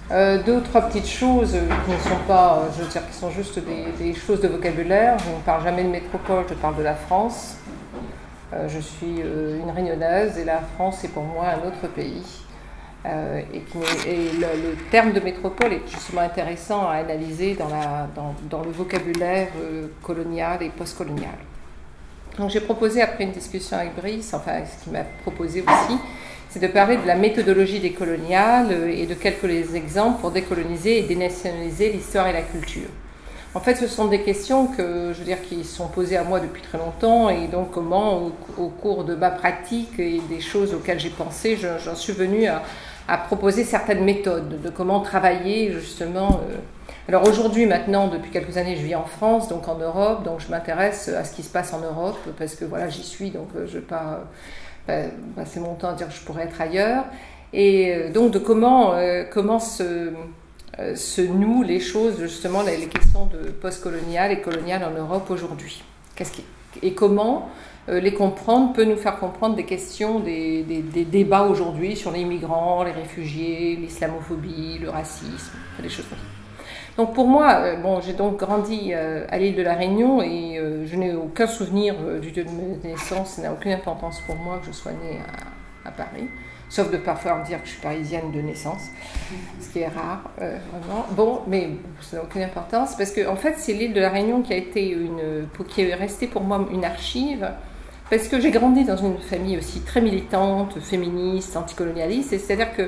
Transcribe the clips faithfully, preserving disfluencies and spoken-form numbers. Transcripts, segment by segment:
Euh, deux ou trois petites choses qui ne sont pas, je veux dire, qui sont juste des, des choses de vocabulaire. Je ne parle jamais de métropole, je parle de la France. Euh, je suis euh, une Réunionnaise et la France est pour moi un autre pays. Euh, et qui, et le, le terme de métropole est justement intéressant à analyser dans, la, dans, dans le vocabulaire euh, colonial et postcolonial. Donc j'ai proposé, après une discussion avec Brice, enfin ce qu'il m'a proposé aussi, c'est de parler de la méthodologie décoloniale et de quelques exemples pour décoloniser et dénationaliser l'histoire et la culture. En fait, ce sont des questions que, je veux dire, qui sont posées à moi depuis très longtemps, et donc comment, au, au cours de ma pratique et des choses auxquelles j'ai pensé, j'en suis venue à, à proposer certaines méthodes de comment travailler justement. Euh. Alors aujourd'hui, maintenant, depuis quelques années, je vis en France, donc en Europe, donc je m'intéresse à ce qui se passe en Europe, parce que voilà, j'y suis, donc je ne vais pas euh, passer mon temps à dire que je pourrais être ailleurs. Et euh, donc de comment, euh, comment se, euh, se nouent les choses, justement, les, les questions de post-coloniales et coloniales en Europe aujourd'hui. Qu'est-ce qui, et comment euh, les comprendre peut nous faire comprendre des questions, des, des, des débats aujourd'hui sur les migrants, les réfugiés, l'islamophobie, le racisme, des choses comme ça. Donc pour moi, euh, bon, j'ai donc grandi euh, à l'île de la Réunion et euh, je n'ai aucun souvenir euh, du lieu de ma naissance, ça n'a aucune importance pour moi que je sois née à, à Paris, sauf de parfois me dire que je suis parisienne de naissance, ce qui est rare, euh, vraiment. Bon, mais ça n'a aucune importance parce que en fait, c'est l'île de la Réunion qui a été une, qui est restée pour moi une archive, parce que j'ai grandi dans une famille aussi très militante, féministe, anticolonialiste, et c'est-à-dire que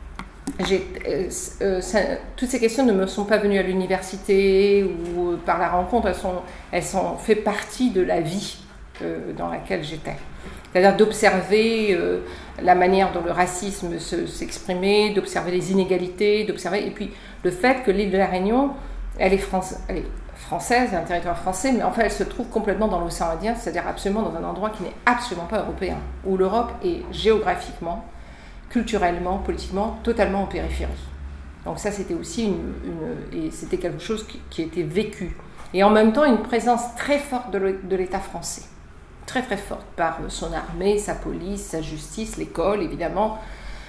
Euh, euh, ça, toutes ces questions ne me sont pas venues à l'université ou euh, par la rencontre, elles, sont, elles sont fait partie de la vie euh, dans laquelle j'étais. C'est-à-dire d'observer euh, la manière dont le racisme s'exprimait, d'observer les inégalités, d'observer, et puis le fait que l'île de la Réunion, elle est, France, elle est française, un territoire français, mais en fait elle se trouve complètement dans l'océan Indien, c'est-à-dire absolument dans un endroit qui n'est absolument pas européen, où l'Europe est géographiquement, culturellement, politiquement, totalement en périphérie. Donc ça, c'était aussi une, une et c'était quelque chose qui, qui était vécu. Et en même temps, une présence très forte de l'État français. Très très forte, par son armée, sa police, sa justice, l'école, évidemment,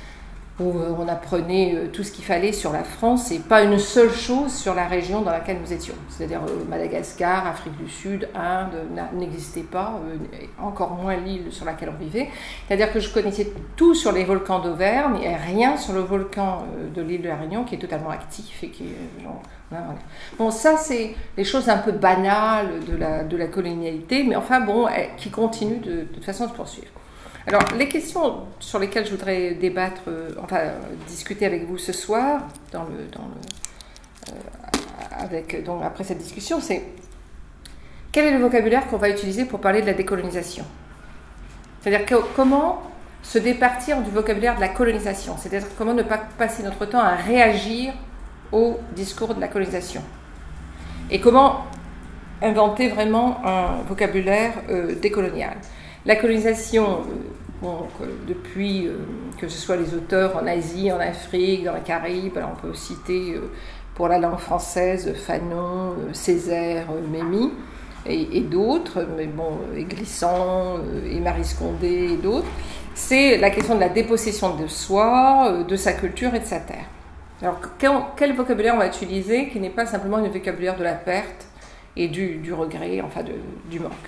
où on apprenait tout ce qu'il fallait sur la France et pas une seule chose sur la région dans laquelle nous étions. C'est-à-dire Madagascar, Afrique du Sud, Inde, n'existait pas, encore moins l'île sur laquelle on vivait. C'est-à-dire que je connaissais tout sur les volcans d'Auvergne et rien sur le volcan de l'île de la Réunion qui est totalement actif et qui genre, bon, ça c'est des choses un peu banales de la, de la colonialité, mais enfin bon, qui continuent de, de toute façon de se poursuivre. Alors, les questions sur lesquelles je voudrais débattre, euh, enfin, discuter avec vous ce soir, dans le, dans le, euh, avec, donc, après cette discussion, c'est quel est le vocabulaire qu'on va utiliser pour parler de la décolonisation? C'est-à-dire que, comment se départir du vocabulaire de la colonisation? C'est-à-dire comment ne pas passer notre temps à réagir au discours de la colonisation? Et comment inventer vraiment un vocabulaire euh, décolonial? La colonisation, euh, bon, euh, depuis euh, que ce soit les auteurs en Asie, en Afrique, dans les Caraïbes, alors on peut citer euh, pour la langue française Fanon, euh, Césaire, euh, Mémy et, et d'autres, mais bon, et Glissant, euh, et Marie Scondé et d'autres, c'est la question de la dépossession de soi, euh, de sa culture et de sa terre. Alors quel, quel vocabulaire on va utiliser qui n'est pas simplement un vocabulaire de la perte et du, du regret, enfin de, du manque?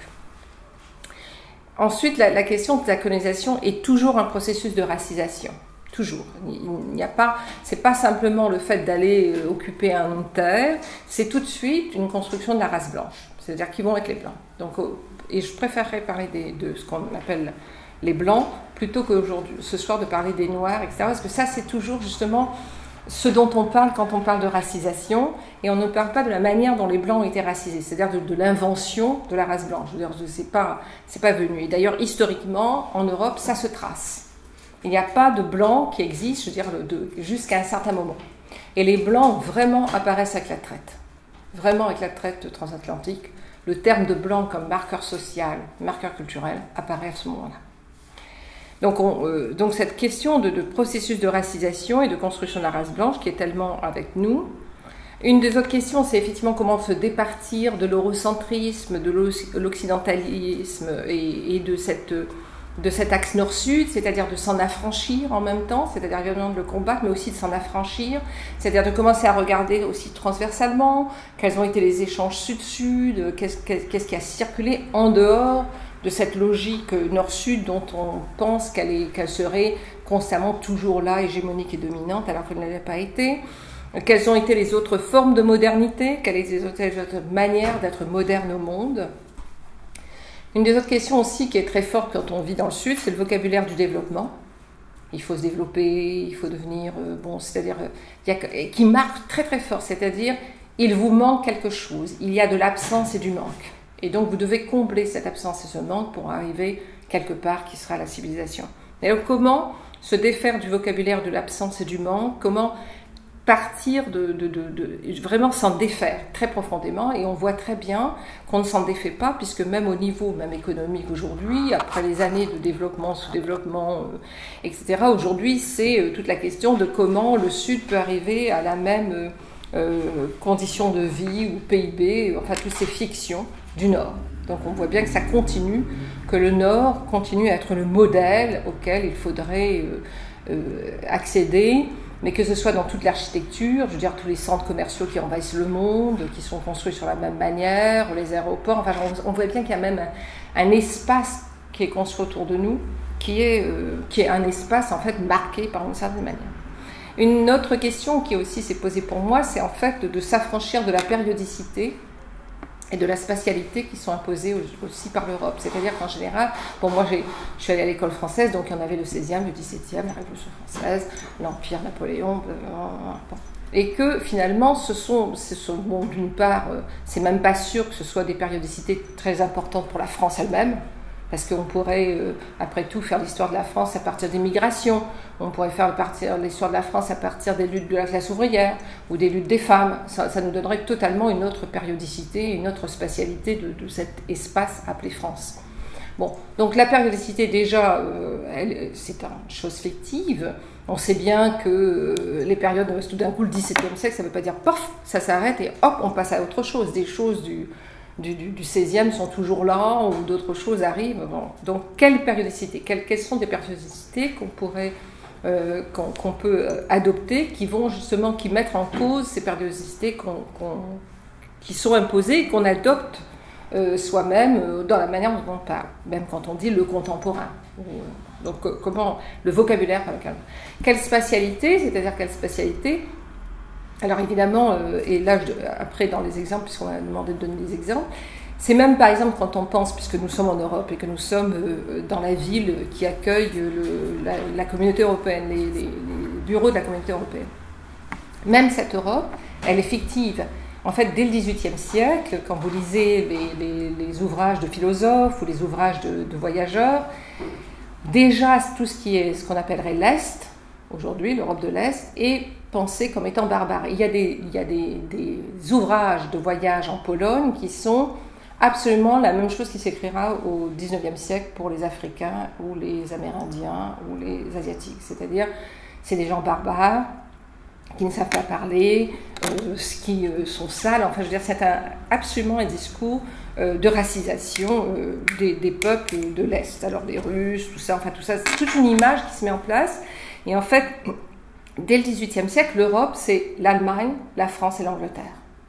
Ensuite, la, la question de la colonisation est toujours un processus de racisation. Toujours. Il n'y a pas, c'est pas simplement le fait d'aller occuper un terre, c'est tout de suite une construction de la race blanche. C'est-à-dire qu'ils vont être les blancs. Donc, et je préférerais parler des, de ce qu'on appelle les blancs plutôt qu'aujourd'hui, ce soir, de parler des noirs, et cetera. Parce que ça, c'est toujours justement ce dont on parle quand on parle de racisation, et on ne parle pas de la manière dont les Blancs ont été racisés, c'est-à-dire de, de l'invention de la race blanche. Je veux dire, c'est pas, c'est pas venu. Et d'ailleurs, historiquement, en Europe, ça se trace. Il n'y a pas de Blancs qui existent, je veux dire, de, jusqu'à un certain moment. Et les Blancs vraiment apparaissent avec la traite. Vraiment avec la traite transatlantique. Le terme de Blanc comme marqueur social, marqueur culturel, apparaît à ce moment-là. Donc, on, euh, donc cette question de, de processus de racisation et de construction de la race blanche qui est tellement avec nous. Une des autres questions, c'est effectivement comment se départir de l'eurocentrisme, de l'occidentalisme et, et de cette de cet axe nord-sud, c'est-à-dire de s'en affranchir en même temps, c'est-à-dire évidemment de le combattre, mais aussi de s'en affranchir, c'est-à-dire de commencer à regarder aussi transversalement quels ont été les échanges sud-sud, qu'est-ce, qu'est-ce qui a circulé en dehors de cette logique nord-sud dont on pense qu'elle, est, qu'elle serait constamment toujours là, hégémonique et dominante, alors qu'elle ne l'a pas été. Quelles ont été les autres formes de modernité, quelles étaient les autres manières d'être moderne au monde. Une des autres questions aussi qui est très forte quand on vit dans le Sud, c'est le vocabulaire du développement. Il faut se développer, il faut devenir, euh, bon, c'est-à-dire, euh, il y a, qui marque très très fort, c'est-à-dire, il vous manque quelque chose, il y a de l'absence et du manque. Et donc, vous devez combler cette absence et ce manque pour arriver quelque part qui sera la civilisation. Et donc, comment se défaire du vocabulaire de l'absence et du manque, comment partir de, de, de, de vraiment s'en défaire très profondément, et on voit très bien qu'on ne s'en défait pas, puisque même au niveau même économique aujourd'hui, après les années de développement, sous-développement, euh, et cetera, aujourd'hui c'est euh, toute la question de comment le Sud peut arriver à la même euh, euh, condition de vie ou P I B, enfin toutes ces fictions du Nord. Donc on voit bien que ça continue, que le Nord continue à être le modèle auquel il faudrait euh, euh, accéder, mais que ce soit dans toute l'architecture, je veux dire tous les centres commerciaux qui envahissent le monde, qui sont construits sur la même manière, ou les aéroports, enfin on voit bien qu'il y a même un, un espace qui est construit autour de nous, qui est, euh, qui est un espace en fait marqué par une certaine manière. Une autre question qui aussi s'est posée pour moi, c'est en fait de, de s'affranchir de la périodicité et de la spatialité qui sont imposées aussi par l'Europe. C'est-à-dire qu'en général, pour moi, j'ai, je suis allée à l'école française, donc il y en avait le seizième, le dix-septième, la Révolution française, l'Empire, Napoléon, bon. Et que finalement, ce sont, ce sont bon, d'une part, c'est même pas sûr que ce soit des périodicités très importantes pour la France elle-même, parce qu'on pourrait, euh, après tout, faire l'histoire de la France à partir des migrations, on pourrait faire l'histoire de la France à partir des luttes de la classe ouvrière ou des luttes des femmes. Ça, ça nous donnerait totalement une autre périodicité, une autre spatialité de, de cet espace appelé France. Bon, donc la périodicité, déjà, euh, elle, c'est une chose fictive. On sait bien que euh, les périodes, tout d'un coup, le dix-septième siècle, ça ne veut pas dire pof, ça s'arrête et hop, on passe à autre chose. Des choses du... Du, du, du seizième sont toujours là, ou d'autres choses arrivent. Bon. Donc, quelle périodicité, quelles, quelles sont des périodicités qu'on pourrait, euh, qu'on, qu'on peut adopter, qui vont justement, qui mettent en cause ces périodicités qu'on, qu'on, qui sont imposées et qu'on adopte euh, soi-même euh, dans la manière dont on parle, même quand on dit le contemporain. Donc, euh, comment le vocabulaire, quelle spatialité, c'est-à-dire quelle spatialité. Alors évidemment, euh, et là, je, après dans les exemples, puisqu'on a demandé de donner des exemples, c'est même par exemple quand on pense, puisque nous sommes en Europe et que nous sommes euh, dans la ville qui accueille le, la, la communauté européenne, les, les, les bureaux de la communauté européenne. Même cette Europe, elle est fictive. En fait, dès le dix-huitième siècle, quand vous lisez les, les, les ouvrages de philosophes ou les ouvrages de, de voyageurs, déjà tout ce qui est ce qu'on appellerait l'Est, aujourd'hui, l'Europe de l'Est, est pensé comme étant barbare. Il y a, des, il y a des, des ouvrages de voyage en Pologne qui sont absolument la même chose qui s'écrira au dix-neuvième siècle pour les Africains ou les Amérindiens ou les Asiatiques. C'est-à-dire, c'est des gens barbares qui ne savent pas parler, euh, qui euh, sont sales. Enfin, je veux dire, c'est un, absolument un discours euh, de racisation euh, des, des peuples de l'Est. Alors, les Russes, tout ça, enfin tout ça, c'est toute une image qui se met en place. Et en fait, dès le dix-huitième siècle, l'Europe, c'est l'Allemagne, la France et l'Angleterre.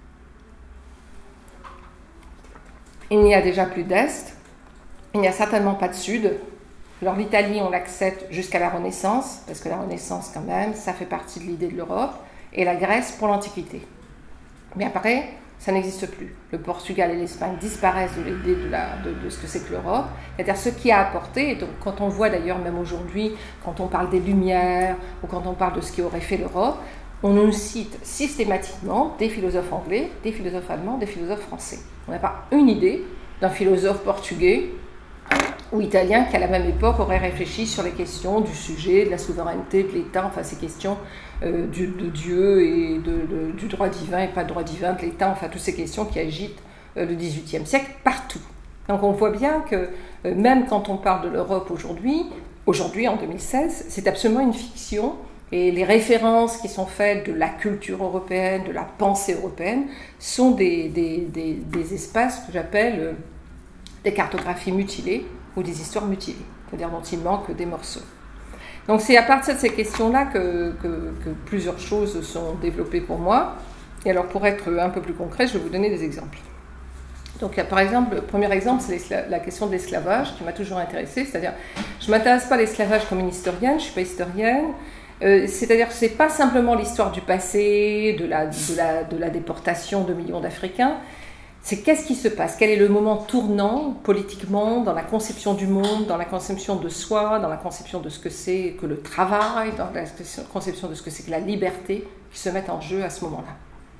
Il n'y a déjà plus d'Est, il n'y a certainement pas de Sud. Alors l'Italie, on l'accepte jusqu'à la Renaissance, parce que la Renaissance, quand même, ça fait partie de l'idée de l'Europe, et la Grèce pour l'Antiquité. Mais après, ça n'existe plus. Le Portugal et l'Espagne disparaissent de l'idée de, la, de, de ce que c'est que l'Europe, c'est-à-dire ce qui a apporté, et donc quand on voit d'ailleurs même aujourd'hui, quand on parle des Lumières, ou quand on parle de ce qui aurait fait l'Europe, on nous cite systématiquement des philosophes anglais, des philosophes allemands, des philosophes français. On n'a pas une idée d'un philosophe portugais ou italien qui à la même époque aurait réfléchi sur les questions du sujet, de la souveraineté, de l'État, enfin ces questions euh, du, de Dieu et de, de, du droit divin et pas de droit divin, de l'État, enfin toutes ces questions qui agitent euh, le dix-huitième siècle partout. Donc on voit bien que euh, même quand on parle de l'Europe aujourd'hui, aujourd'hui en deux mille seize, c'est absolument une fiction. Et les références qui sont faites de la culture européenne, de la pensée européenne, sont des, des, des, des espaces que j'appelle euh, des cartographies mutilées ou des histoires mutilées. c'est-à-dire dont il manque des morceaux. Donc c'est à partir de ces questions-là que, que, que plusieurs choses sont développées pour moi. Et alors pour être un peu plus concret, je vais vous donner des exemples. Donc par exemple, le premier exemple, c'est la question de l'esclavage qui m'a toujours intéressée, c'est-à-dire je ne m'intéresse pas à l'esclavage comme une historienne, je ne suis pas historienne, euh, c'est-à-dire que ce n'est pas simplement l'histoire du passé, de la, de, la, de la déportation de millions d'Africains, c'est qu'est-ce qui se passe, quel est le moment tournant politiquement dans la conception du monde, dans la conception de soi, dans la conception de ce que c'est que le travail, dans la conception de ce que c'est que la liberté qui se mettent en jeu à ce moment-là.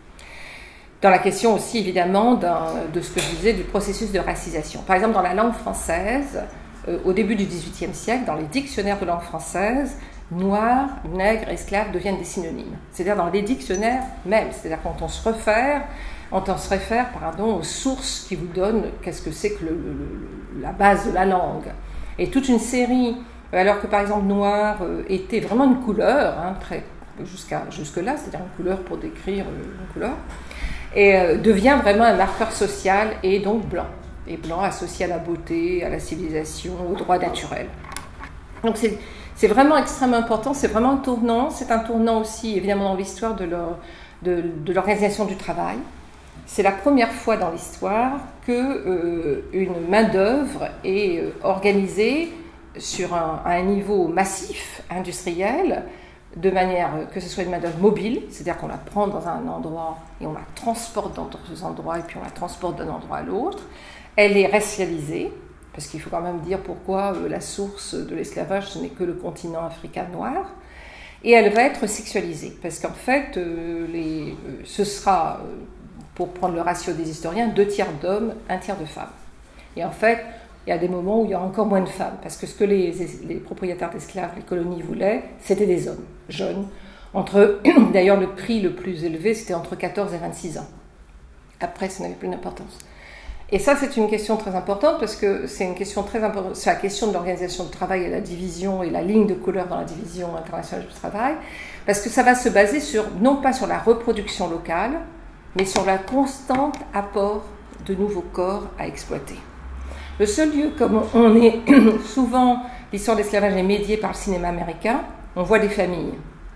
Dans la question aussi, évidemment, de ce que je disais, du processus de racisation. Par exemple, dans la langue française, euh, au début du dix-huitième siècle, dans les dictionnaires de langue française, noir, nègre, esclave deviennent des synonymes. C'est-à-dire dans les dictionnaires même, c'est-à-dire quand on se réfère, quand on se réfère pardon, aux sources qui vous donnent qu'est-ce que c'est que le, le, la base de la langue. Et toute une série, alors que par exemple noir euh, était vraiment une couleur, hein, très, jusqu'à, jusque-là, c'est-à-dire une couleur pour décrire euh, une couleur, et euh, devient vraiment un marqueur social et donc blanc. Et blanc associé à la beauté, à la civilisation, au droit naturel. Donc c'est, c'est vraiment extrêmement important, c'est vraiment un tournant. C'est un tournant aussi évidemment dans l'histoire de, leur, de, de l'organisation du travail. C'est la première fois dans l'histoire qu'une euh, main-d'œuvre est euh, organisée sur un, à un niveau massif, industriel, de manière que ce soit une main-d'œuvre mobile, c'est-à-dire qu'on la prend dans un endroit et on la transporte dans d'autres endroits et puis on la transporte d'un endroit à l'autre. Elle est racialisée, parce qu'il faut quand même dire pourquoi euh, la source de l'esclavage, ce n'est que le continent africain noir. Et elle va être sexualisée, parce qu'en fait, euh, les, euh, ce sera, euh, pour prendre le ratio des historiens, deux tiers d'hommes, un tiers de femmes. Et en fait, il y a des moments où il y a encore moins de femmes, parce que ce que les, les propriétaires d'esclaves, les colonies voulaient, c'était des hommes, jeunes. Entre, d'ailleurs, le prix le plus élevé, c'était entre quatorze et vingt-six ans. Après, ça n'avait plus d'importance. Et ça, c'est une question très importante, parce que c'est une question très importante, c'est la question de l'organisation du travail et la division, et la ligne de couleur dans la division internationale du travail, parce que ça va se baser sur, non pas sur la reproduction locale, mais sur la constante apport de nouveaux corps à exploiter. Le seul lieu, comme on est souvent, l'histoire de l'esclavage est médiée par le cinéma américain, on voit des familles.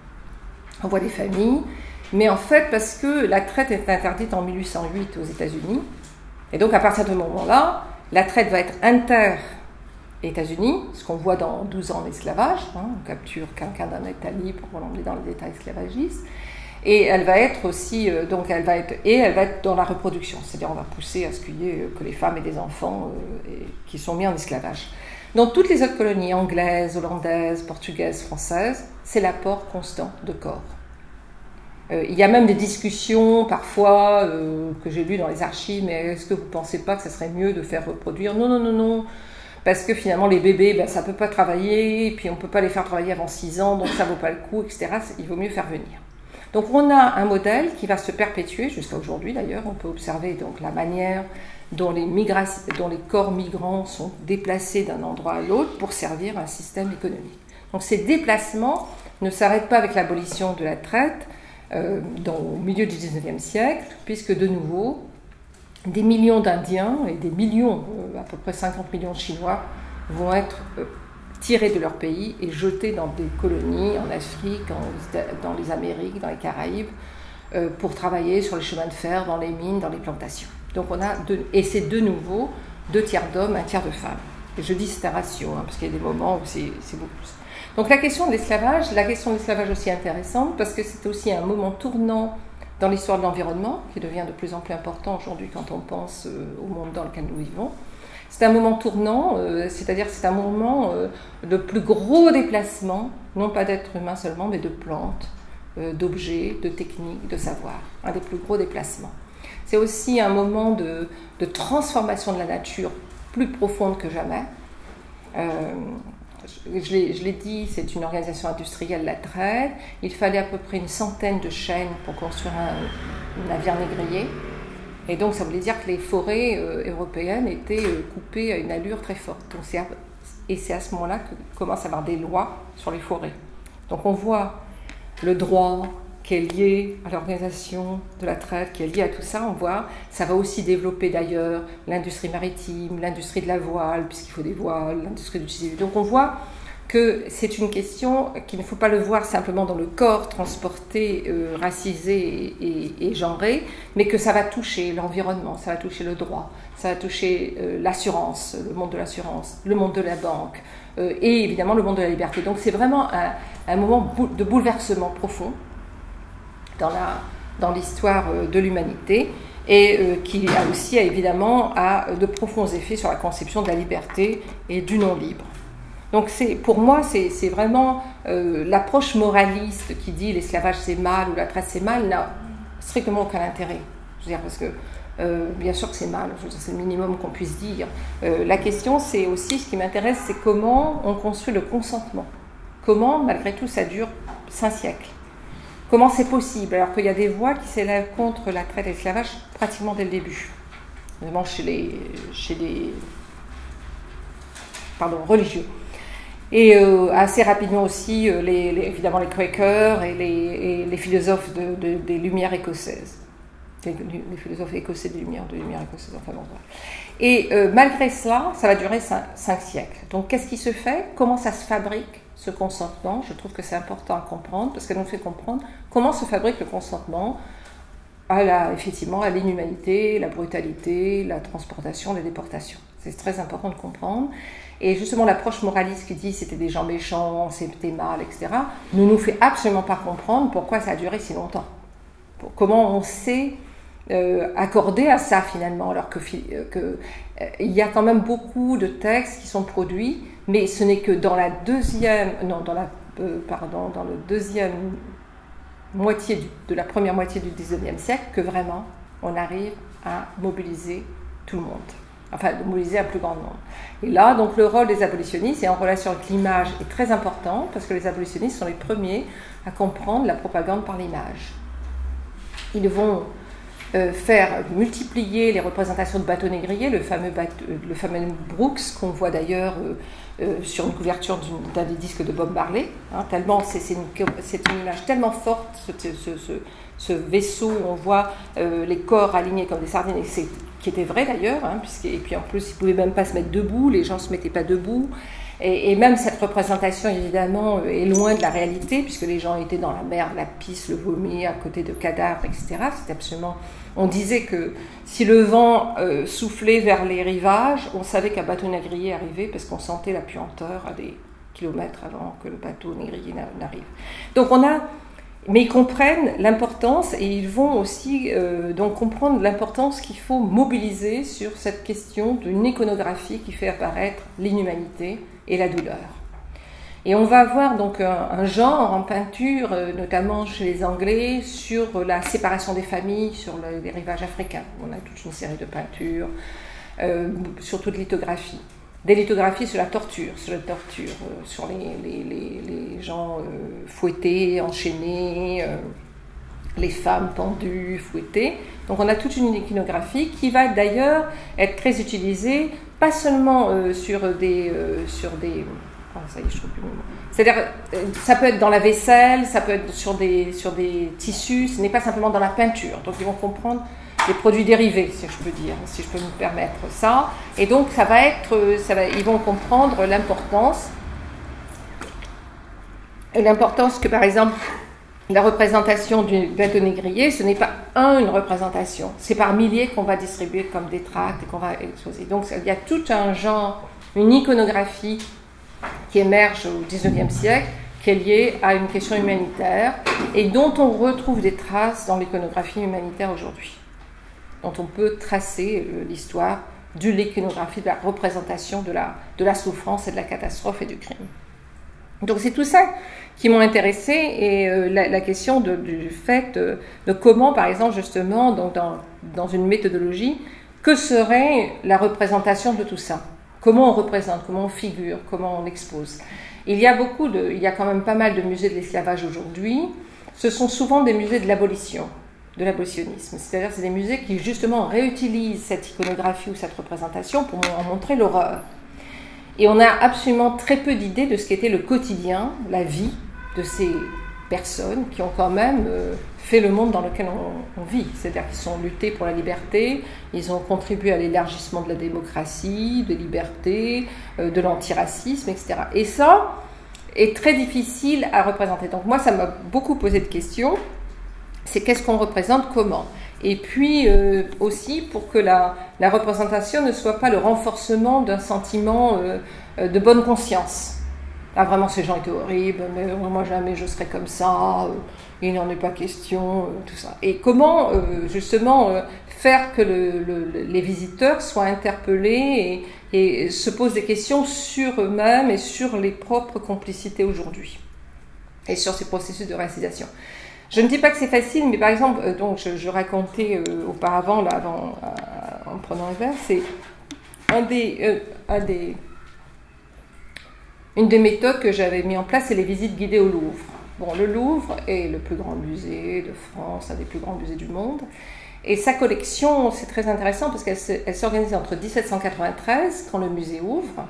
On voit des familles, mais en fait, parce que la traite est interdite en mille huit cent huit aux États-Unis, et donc à partir de ce moment-là, la traite va être inter-États-Unis, ce qu'on voit dans douze ans d'esclavage, hein, on capture quelqu'un d'un État libre pour l'emmener dans les États esclavagistes, et elle va être aussi, euh, donc elle va être, et elle va être dans la reproduction, c'est-à-dire on va pousser à ce qu'il y ait euh, que les femmes et des enfants euh, et, qui sont mis en esclavage. Dans toutes les autres colonies, anglaises, hollandaises, portugaises, françaises, c'est l'apport constant de corps. Euh, il y a même des discussions parfois euh, que j'ai lues dans les archives, mais est-ce que vous ne pensez pas que ça serait mieux de faire reproduire ? Non, non, non, non, parce que finalement les bébés, ben, ça ne peut pas travailler, et puis on ne peut pas les faire travailler avant six ans, donc ça ne vaut pas le coup, et cetera. Il vaut mieux faire venir. Donc on a un modèle qui va se perpétuer jusqu'à aujourd'hui d'ailleurs. On peut observer donc la manière dont les, migra- dont les corps migrants sont déplacés d'un endroit à l'autre pour servir un système économique. Donc ces déplacements ne s'arrêtent pas avec l'abolition de la traite euh, dans, au milieu du dix-neuvième siècle, puisque de nouveau, des millions d'Indiens et des millions, euh, à peu près cinquante millions de Chinois, vont être euh, tirés de leur pays et jetés dans des colonies en Afrique, en, dans les Amériques, dans les Caraïbes, euh, pour travailler sur les chemins de fer, dans les mines, dans les plantations. Donc on a deux, et c'est de nouveau deux tiers d'hommes, un tiers de femmes. Et je dis c'est un ratio, hein, parce qu'il y a des moments où c'est, c'est beaucoup plus. Donc la question de l'esclavage, la question de l'esclavage aussi intéressante, parce que c'est aussi un moment tournant dans l'histoire de l'environnement, qui devient de plus en plus important aujourd'hui quand on pense euh, au monde dans lequel nous vivons. C'est un moment tournant, euh, c'est-à-dire c'est un moment euh, de plus gros déplacement, non pas d'êtres humains seulement, mais de plantes, euh, d'objets, de techniques, de savoir. Un des plus gros déplacements. C'est aussi un moment de, de transformation de la nature plus profonde que jamais. Euh, je, l'ai, je l'ai dit, c'est une organisation industrielle, la traite. Il fallait à peu près une centaine de chaînes pour construire un, un navire négrier. Et donc, ça voulait dire que les forêts euh, européennes étaient euh, coupées à une allure très forte. Donc, c'est à, et c'est à ce moment-là que commencent à avoir des lois sur les forêts. Donc, on voit le droit qui est liée à l'organisation de la traite, qui est liée à tout ça, on voit, ça va aussi développer d'ailleurs l'industrie maritime, l'industrie de la voile, puisqu'il faut des voiles, l'industrie du tissu. Donc on voit que c'est une question qu'il ne faut pas le voir simplement dans le corps transporté, euh, racisé et, et, et genré, mais que ça va toucher l'environnement, ça va toucher le droit, ça va toucher euh, l'assurance, le monde de l'assurance, le monde de la banque, euh, et évidemment le monde de la liberté. Donc c'est vraiment un, un moment de bouleversement profond dans la, dans l'histoire de l'humanité, et euh, qui a aussi évidemment a de profonds effets sur la conception de la liberté et du non-libre. Donc c'est, pour moi, c'est, c'est vraiment euh, l'approche moraliste qui dit l'esclavage c'est mal ou la traite c'est mal n'a strictement aucun intérêt. Je veux dire, parce que euh, bien sûr que c'est mal, je veux dire, c'est le minimum qu'on puisse dire. Euh, la question, c'est aussi, ce qui m'intéresse, c'est comment on construit le consentement. Comment, malgré tout, ça dure cinq siècles. Comment c'est possible, alors qu'il y a des voix qui s'élèvent contre la traite et l'esclavage pratiquement dès le début, notamment chez les, chez les pardon, religieux. Et euh, assez rapidement aussi, euh, les, les, évidemment, les Quakers et les, et les philosophes de, de, des Lumières écossaises. Les, les philosophes écossais des Lumières, de Lumières écossaises, enfin bon, voilà. Et euh, malgré cela, ça va durer cinq, cinq siècles. Donc qu'est-ce qui se fait? Comment ça se fabrique, ce consentement? Je trouve que c'est important à comprendre, parce qu'elle nous fait comprendre comment se fabrique le consentement à la, effectivement, à l'inhumanité, la brutalité, la transportation, les déportations. C'est très important de comprendre. Et justement, l'approche moraliste qui dit c'était des gens méchants, c'était mal, et cetera, ne nous fait absolument pas comprendre pourquoi ça a duré si longtemps. Comment on s'est euh, accordé à ça finalement, alors que, que euh, il y a quand même beaucoup de textes qui sont produits, mais ce n'est que dans la deuxième, non, dans la, euh, pardon, dans le deuxième moitié du, de la première moitié du dix-neuvième siècle que vraiment on arrive à mobiliser tout le monde. Enfin, de mobiliser un plus grand nombre. Et là, donc, le rôle des abolitionnistes, et en relation avec l'image, est très important, parce que les abolitionnistes sont les premiers à comprendre la propagande par l'image. Ils vont euh, faire multiplier les représentations de bateaux négriers, le fameux, bateau, le fameux Brooks, qu'on voit d'ailleurs euh, euh, sur une couverture d'un des disques de Bob Marley, hein, tellement c'est, c'est, une, c'est une image tellement forte, ce, ce, ce, ce vaisseau où on voit euh, les corps alignés comme des sardines, et c'est qui était vrai d'ailleurs, hein, puisque, et puis en plus ils ne pouvaient même pas se mettre debout, les gens ne se mettaient pas debout, et, et même cette représentation évidemment est loin de la réalité, puisque les gens étaient dans la merde, la pisse, le vomi, à côté de cadavres, et cetera. C'était absolument... On disait que si le vent euh, soufflait vers les rivages, on savait qu'un bateau négrier arrivait, parce qu'on sentait la puanteur à des kilomètres avant que le bateau négrier n'arrive. Donc on a... Mais ils comprennent l'importance et ils vont aussi euh, donc comprendre l'importance qu'il faut mobiliser sur cette question d'une iconographie qui fait apparaître l'inhumanité et la douleur. Et on va avoir donc un, un genre en peinture, euh, notamment chez les Anglais, sur la séparation des familles, sur le, les rivages africains. On a toute une série de peintures, euh, surtout de lithographie. Des lithographies sur la torture, sur la torture, euh, sur les, les, les, les gens euh, fouettés, enchaînés, euh, les femmes pendues, fouettées. Donc on a toute une iconographie qui va d'ailleurs être très utilisée, pas seulement euh, sur des... Euh, sur des oh, ça y est, je trouve plus le mot. C'est-à-dire, euh, ça peut être dans la vaisselle, ça peut être sur des, sur des tissus, ce n'est pas simplement dans la peinture. Donc ils vont comprendre les produits dérivés, si je peux dire, si je peux me permettre ça. Et donc, ça va être, ça va, ils vont comprendre l'importance, l'importance que, par exemple, la représentation du bateau négrier, ce n'est pas un, une représentation, c'est par milliers qu'on va distribuer comme des tracts et qu'on va exposer. Donc, il y a tout un genre, une iconographie qui émerge au dix-neuvième siècle, qui est liée à une question humanitaire et dont on retrouve des traces dans l'iconographie humanitaire aujourd'hui, dont on peut tracer l'histoire de l'iconographie, de la représentation de la, de la souffrance et de la catastrophe et du crime. Donc c'est tout ça qui m'ont intéressé et euh, la, la question de, du fait de, de comment, par exemple, justement, donc dans, dans une méthodologie, que serait la représentation de tout ça? Comment on représente, comment on figure, comment on expose? Il y a beaucoup de, il y a quand même pas mal de musées de l'esclavage aujourd'hui. Ce sont souvent des musées de l'abolition, de l'abolitionnisme. C'est-à-dire c'est des musées qui justement réutilisent cette iconographie ou cette représentation pour en montrer l'horreur. Et on a absolument très peu d'idées de ce qu'était le quotidien, la vie de ces personnes qui ont quand même euh, fait le monde dans lequel on, on vit. C'est-à-dire qu'ils ont lutté pour la liberté, ils ont contribué à l'élargissement de la démocratie, de liberté, euh, de l'antiracisme, et cetera. Et ça est très difficile à représenter. Donc moi, ça m'a beaucoup posé de questions. C'est qu'est-ce qu'on représente, comment? Et puis euh, aussi pour que la, la représentation ne soit pas le renforcement d'un sentiment euh, de bonne conscience. Ah, vraiment, ces gens étaient horribles, mais moi jamais je serais comme ça, euh, il n'en est pas question, euh, tout ça. Et comment, euh, justement, euh, faire que le, le, les visiteurs soient interpellés et, et se posent des questions sur eux-mêmes et sur les propres complicités aujourd'hui, et sur ces processus de racisation. Je ne dis pas que c'est facile, mais par exemple, euh, donc je, je racontais euh, auparavant, là, avant, euh, en prenant un verre, c'est un des... Euh, un des Une des méthodes que j'avais mis en place, c'est les visites guidées au Louvre. Bon, le Louvre est le plus grand musée de France, un des plus grands musées du monde. Et sa collection, c'est très intéressant parce qu'elle s'organise entre dix-sept cent quatre-vingt-treize, quand le musée ouvre,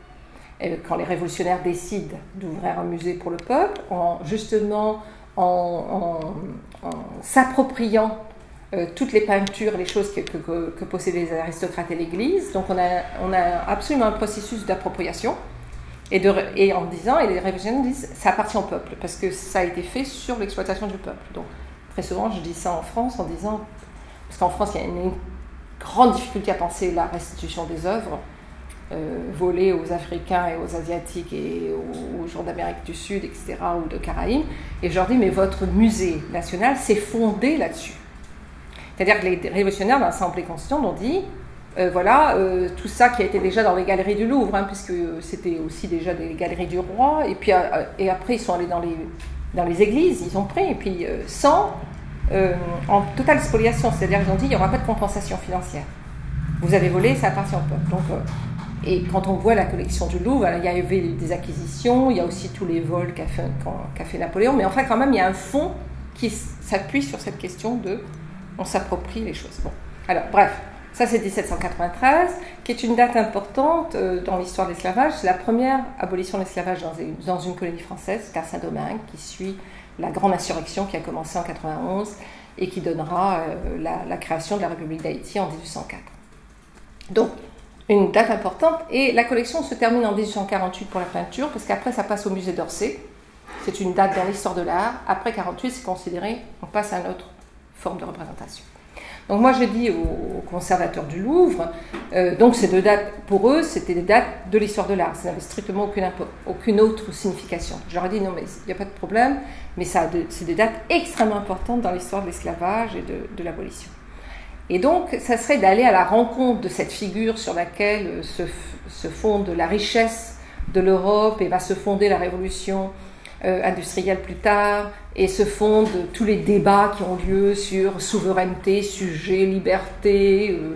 et quand les révolutionnaires décident d'ouvrir un musée pour le peuple, en, justement en, en, en s'appropriant euh, toutes les peintures, les choses que, que, que possédaient les aristocrates et l'Église. Donc on a, on a absolument un processus d'appropriation. Et, de, et en disant, et les révolutionnaires disent, ça appartient au peuple, parce que ça a été fait sur l'exploitation du peuple. Donc, très souvent, je dis ça en France en disant, parce qu'en France, il y a une grande difficulté à penser la restitution des œuvres euh, volées aux Africains et aux Asiatiques et aux, aux gens d'Amérique du Sud, et cetera, ou de Caraïbes. Et je leur dis, mais votre musée national s'est fondé là-dessus. C'est-à-dire que les révolutionnaires dans l'Assemblée constituante ont dit, Euh, voilà, euh, tout ça qui a été déjà dans les galeries du Louvre, hein, puisque c'était aussi déjà des galeries du roi, et puis euh, et après ils sont allés dans les, dans les églises, ils ont pris, et puis euh, sans, euh, en totale spoliation, c'est-à-dire qu'ils ont dit il n'y aura pas de compensation financière. Vous avez volé, ça appartient au peuple. Donc, euh, et quand on voit la collection du Louvre, il y avait des acquisitions, il y a aussi tous les vols qu'a fait, qu'a fait Napoléon, mais enfin quand même il y a un fond qui s'appuie sur cette question de on s'approprie les choses. Bon, alors bref. Ça, c'est dix-sept cent quatre-vingt-treize, qui est une date importante euh, dans l'histoire de l'esclavage. C'est la première abolition de l'esclavage dans une, dans une colonie française, qu'à Saint-Domingue, qui suit la grande insurrection qui a commencé en quatre-vingt-onze et qui donnera euh, la, la création de la République d'Haïti en dix-huit cent quatre. Donc, une date importante. Et la collection se termine en dix-huit cent quarante-huit pour la peinture, parce qu'après, ça passe au musée d'Orsay. C'est une date dans l'histoire de l'art. Après quarante-huit, c'est considéré, on passe à une autre forme de représentation. Donc moi je dis aux conservateurs du Louvre, euh, donc ces deux dates, pour eux, c'était des dates de l'histoire de l'art, ça n'avait strictement aucune, aucune autre signification. Je leur ai dit non mais il n'y a pas de problème, mais ça, c'est des dates extrêmement importantes dans l'histoire de l'esclavage et de, de l'abolition. Et donc ça serait d'aller à la rencontre de cette figure sur laquelle se, se fonde la richesse de l'Europe et va se fonder la révolution Euh, industrielle plus tard, et se fondent tous les débats qui ont lieu sur souveraineté, sujet, liberté, euh,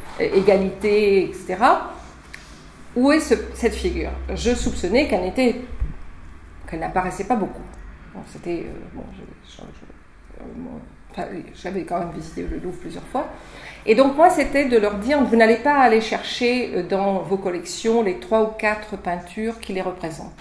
égalité, et cetera. Où est ce, cette figure? Je soupçonnais qu'elle n'était, qu'elle n'apparaissait pas beaucoup. Bon, c'était, euh, bon, je, je, je, euh, bon, enfin, j'avais quand même visité le Louvre plusieurs fois. Et donc moi, c'était de leur dire, vous n'allez pas aller chercher dans vos collections les trois ou quatre peintures qui les représentent.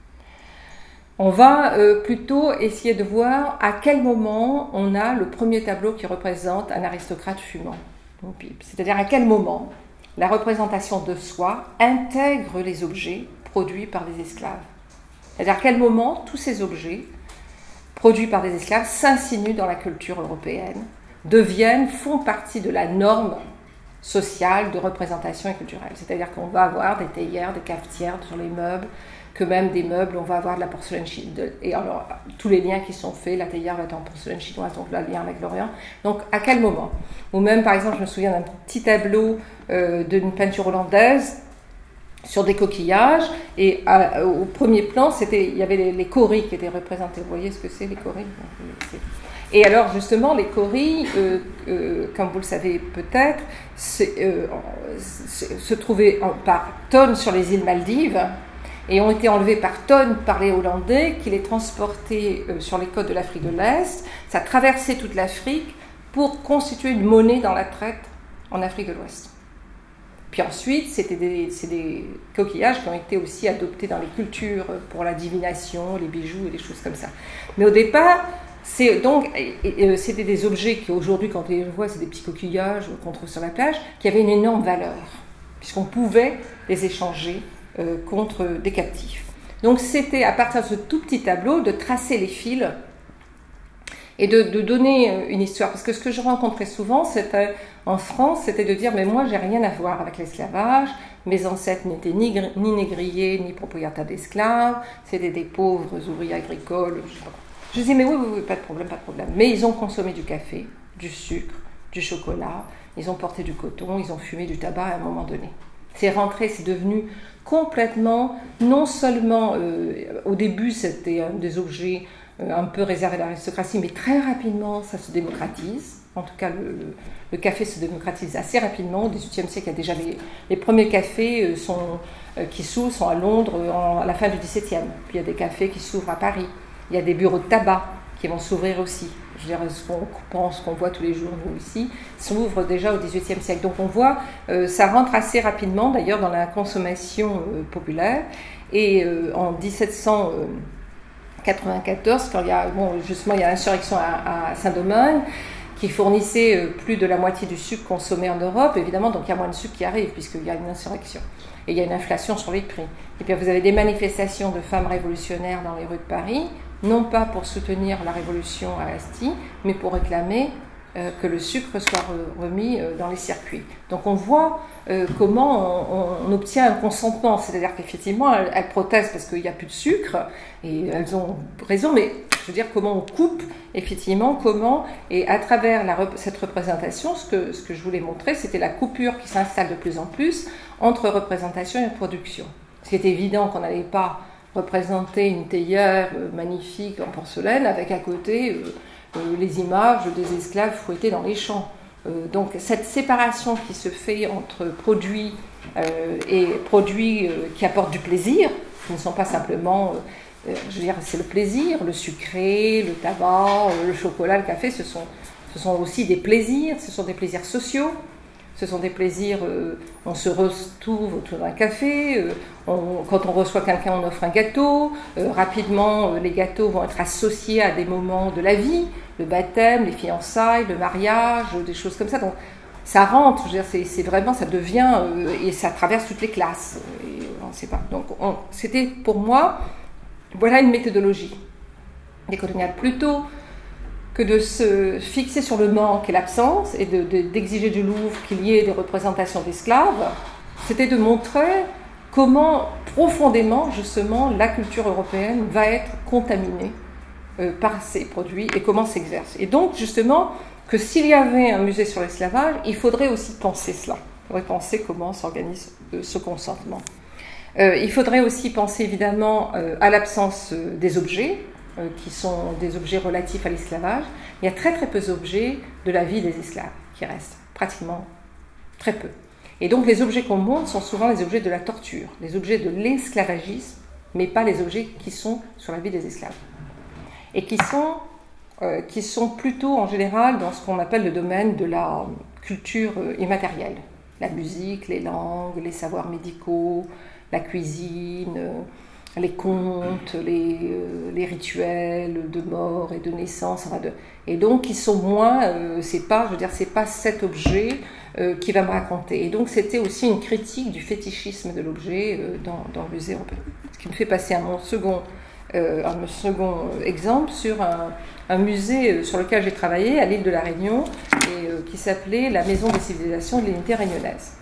On va euh, plutôt essayer de voir à quel moment on a le premier tableau qui représente un aristocrate fumant. C'est-à-dire à quel moment la représentation de soi intègre les objets produits par des esclaves. C'est-à-dire à quel moment tous ces objets produits par des esclaves s'insinuent dans la culture européenne, deviennent, font partie de la norme sociale de représentation et culturelle. C'est-à-dire qu'on va avoir des théières, des cafetières sur les meubles, que même des meubles, on va avoir de la porcelaine chinoise. Et alors, tous les liens qui sont faits, la théière va être en porcelaine chinoise, donc le lien avec l'Orient. Donc, à quel moment? Ou même, par exemple, je me souviens d'un petit tableau euh, d'une peinture hollandaise sur des coquillages, et à, au premier plan, c'était, il y avait les, les coris qui étaient représentés. Vous voyez ce que c'est, les coris? Et alors, justement, les coris, euh, euh, comme vous le savez peut-être, euh, se trouvaient par tonnes sur les îles Maldives, et ont été enlevés par tonnes par les Hollandais qui les transportaient euh, sur les côtes de l'Afrique de l'Est. Ça traversait toute l'Afrique pour constituer une monnaie dans la traite en Afrique de l'Ouest. Puis ensuite, c'était des, c'est des coquillages qui ont été aussi adoptés dans les cultures pour la divination, les bijoux et des choses comme ça. Mais au départ, c'est donc, c'était des objets qui aujourd'hui, quand on les voit, c'est des petits coquillages qu'on trouve sur la plage, qui avaient une énorme valeur, puisqu'on pouvait les échanger euh, contre des captifs. Donc c'était à partir de ce tout petit tableau de tracer les fils et de, de donner une histoire. Parce que ce que je rencontrais souvent, c'était en France, c'était de dire, mais moi, j'ai rien à voir avec l'esclavage, mes ancêtres n'étaient ni, ni négriers, ni propriétaires d'esclaves, c'était des pauvres ouvriers agricoles, je sais pas. Je disais, mais oui, oui, oui, pas de problème, pas de problème. Mais ils ont consommé du café, du sucre, du chocolat, ils ont porté du coton, ils ont fumé du tabac à un moment donné. C'est rentré, c'est devenu complètement, non seulement, euh, au début, c'était un des objets euh, un peu réservés à l'aristocratie, mais très rapidement, ça se démocratise. En tout cas, le, le, le café se démocratise assez rapidement. Au dix-huitième siècle, il y a déjà les, les premiers cafés sont, euh, qui s'ouvrent sont à Londres en, à la fin du dix-septième. Puis il y a des cafés qui s'ouvrent à Paris. Il y a des bureaux de tabac qui vont s'ouvrir aussi. Je veux dire, ce qu'on pense, qu'on voit tous les jours, nous ici, s'ouvre déjà au dix-huitième siècle. Donc on voit, euh, ça rentre assez rapidement, d'ailleurs, dans la consommation euh, populaire. Et euh, en dix-sept cent quatre-vingt-quatorze, quand il y a, bon, justement, il y a l'insurrection à, à Saint-Domingue, qui fournissait plus de la moitié du sucre consommé en Europe, évidemment, donc il y a moins de sucre qui arrive, puisqu'il y a une insurrection. Et il y a une inflation sur les prix. Et puis vous avez des manifestations de femmes révolutionnaires dans les rues de Paris, non pas pour soutenir la révolution à Asti, mais pour réclamer euh, que le sucre soit remis euh, dans les circuits. Donc on voit euh, comment on, on obtient un consentement, c'est-à-dire qu'effectivement elles, elles protestent parce qu'il n'y a plus de sucre, et elles ont raison, mais je veux dire comment on coupe, effectivement, comment, et à travers la, cette représentation, ce que, ce que je voulais montrer, c'était la coupure qui s'installe de plus en plus entre représentation et production. C'est évident qu'on n'allait pas représenter une théière magnifique en porcelaine avec à côté euh, euh, les images des esclaves fouettés dans les champs. Euh, donc cette séparation qui se fait entre produits euh, et produits euh, qui apportent du plaisir, qui ne sont pas simplement, euh, je veux dire, c'est le plaisir, le sucré, le tabac, euh, le chocolat, le café, ce sont, ce sont aussi des plaisirs, ce sont des plaisirs sociaux. Ce sont des plaisirs, euh, on se retrouve autour d'un café, euh, on, quand on reçoit quelqu'un, on offre un gâteau, euh, rapidement, euh, les gâteaux vont être associés à des moments de la vie, le baptême, les fiançailles, le mariage, des choses comme ça. Donc ça rentre, je veux dire, c'est, c'est vraiment, ça devient, euh, et ça traverse toutes les classes, et on ne sait pas. Donc on, c'était pour moi, voilà une méthodologie décoloniale, plutôt que de se fixer sur le manque et l'absence et de, de, d'exiger du Louvre qu'il y ait des représentations d'esclaves, c'était de montrer comment profondément justement la culture européenne va être contaminée euh, par ces produits et comment s'exerce. Et donc justement que s'il y avait un musée sur l'esclavage, il faudrait aussi penser cela. Il faudrait penser comment s'organise euh, ce consentement. Euh, il faudrait aussi penser évidemment euh, à l'absence euh, des objets, Euh, qui sont des objets relatifs à l'esclavage. Il y a très très peu d'objets de la vie des esclaves qui restent, pratiquement très peu. Et donc les objets qu'on montre sont souvent les objets de la torture, les objets de l'esclavagisme, mais pas les objets qui sont sur la vie des esclaves. Et qui sont, euh, qui sont plutôt en général dans ce qu'on appelle le domaine de la culture immatérielle. La musique, les langues, les savoirs médicaux, la cuisine, euh, les contes, les, euh, les rituels de mort et de naissance, enfin de, et donc ils sont moins, euh, c'est pas, je veux dire, c'est pas cet objet euh, qui va me raconter. Et donc c'était aussi une critique du fétichisme de l'objet euh, dans, dans le musée européen. Ce qui me fait passer à mon second, euh, à mon second exemple sur un, un musée sur lequel j'ai travaillé à l'île de la Réunion et euh, qui s'appelait la Maison des civilisations de l'unité réunionnaise.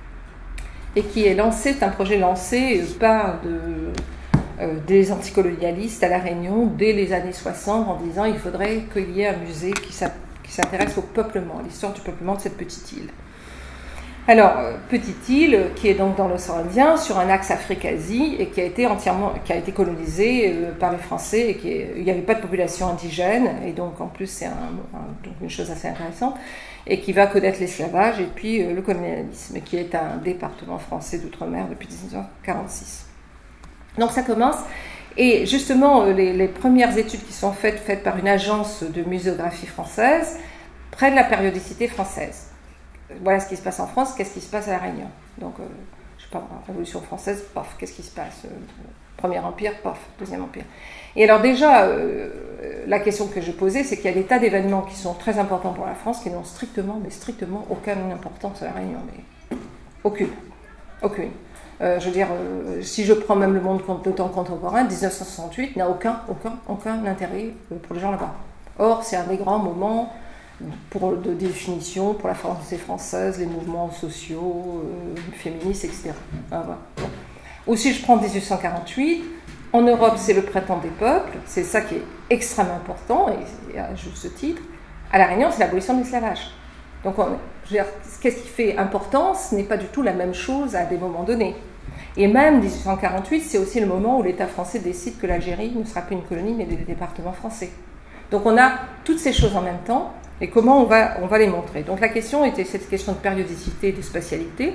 Et qui est lancé, c'est un projet lancé par de Euh, des anticolonialistes à La Réunion dès les années soixante en disant qu'il faudrait qu'il y ait un musée qui s'intéresse au peuplement, à l'histoire du peuplement de cette petite île. Alors, euh, petite île qui est donc dans l'océan Indien, sur un axe Afrique-Asie et qui a été entièrement, qui a été colonisée euh, par les Français et qui est, il n'y avait pas de population indigène et donc en plus c'est un, un, donc une chose assez intéressante et qui va connaître l'esclavage et puis euh, le colonialisme, qui est un département français d'outre-mer depuis dix-neuf cent quarante-six. Donc ça commence, et justement les, les premières études qui sont faites, faites par une agence de muséographie française, prennent la périodicité française. voilà ce qui se passe en France, qu'est-ce qui se passe à La Réunion. Donc, euh, je sais pas, Révolution française, paf, qu'est-ce qui se passe euh, Premier Empire, paf, Deuxième Empire. Et alors déjà, euh, la question que je posais, c'est qu'il y a des tas d'événements qui sont très importants pour la France, qui n'ont strictement, mais strictement aucune importance à La Réunion, mais aucune, aucune. Euh, je veux dire, euh, si je prends même le monde de temps contemporain, dix-neuf cent soixante-huit n'a aucun, aucun, aucun intérêt pour les gens là-bas. Or, c'est un des grands moments pour, de définition pour la française française, les mouvements sociaux, euh, féministes, et cetera. Ah, voilà. Bon. Ou si je prends dix-huit cent quarante-huit, en Europe, c'est le printemps des peuples, c'est ça qui est extrêmement important, et à juste titre. À La Réunion, c'est l'abolition de l'esclavage. Donc, qu'est-ce qui fait important? Ce n'est pas du tout la même chose à des moments donnés. Et même dix-huit cent quarante-huit, c'est aussi le moment où l'État français décide que l'Algérie ne sera plus une colonie, mais des départements français. Donc, on a toutes ces choses en même temps, et comment on va, on va les montrer. Donc, la question était cette question de périodicité et de spatialité.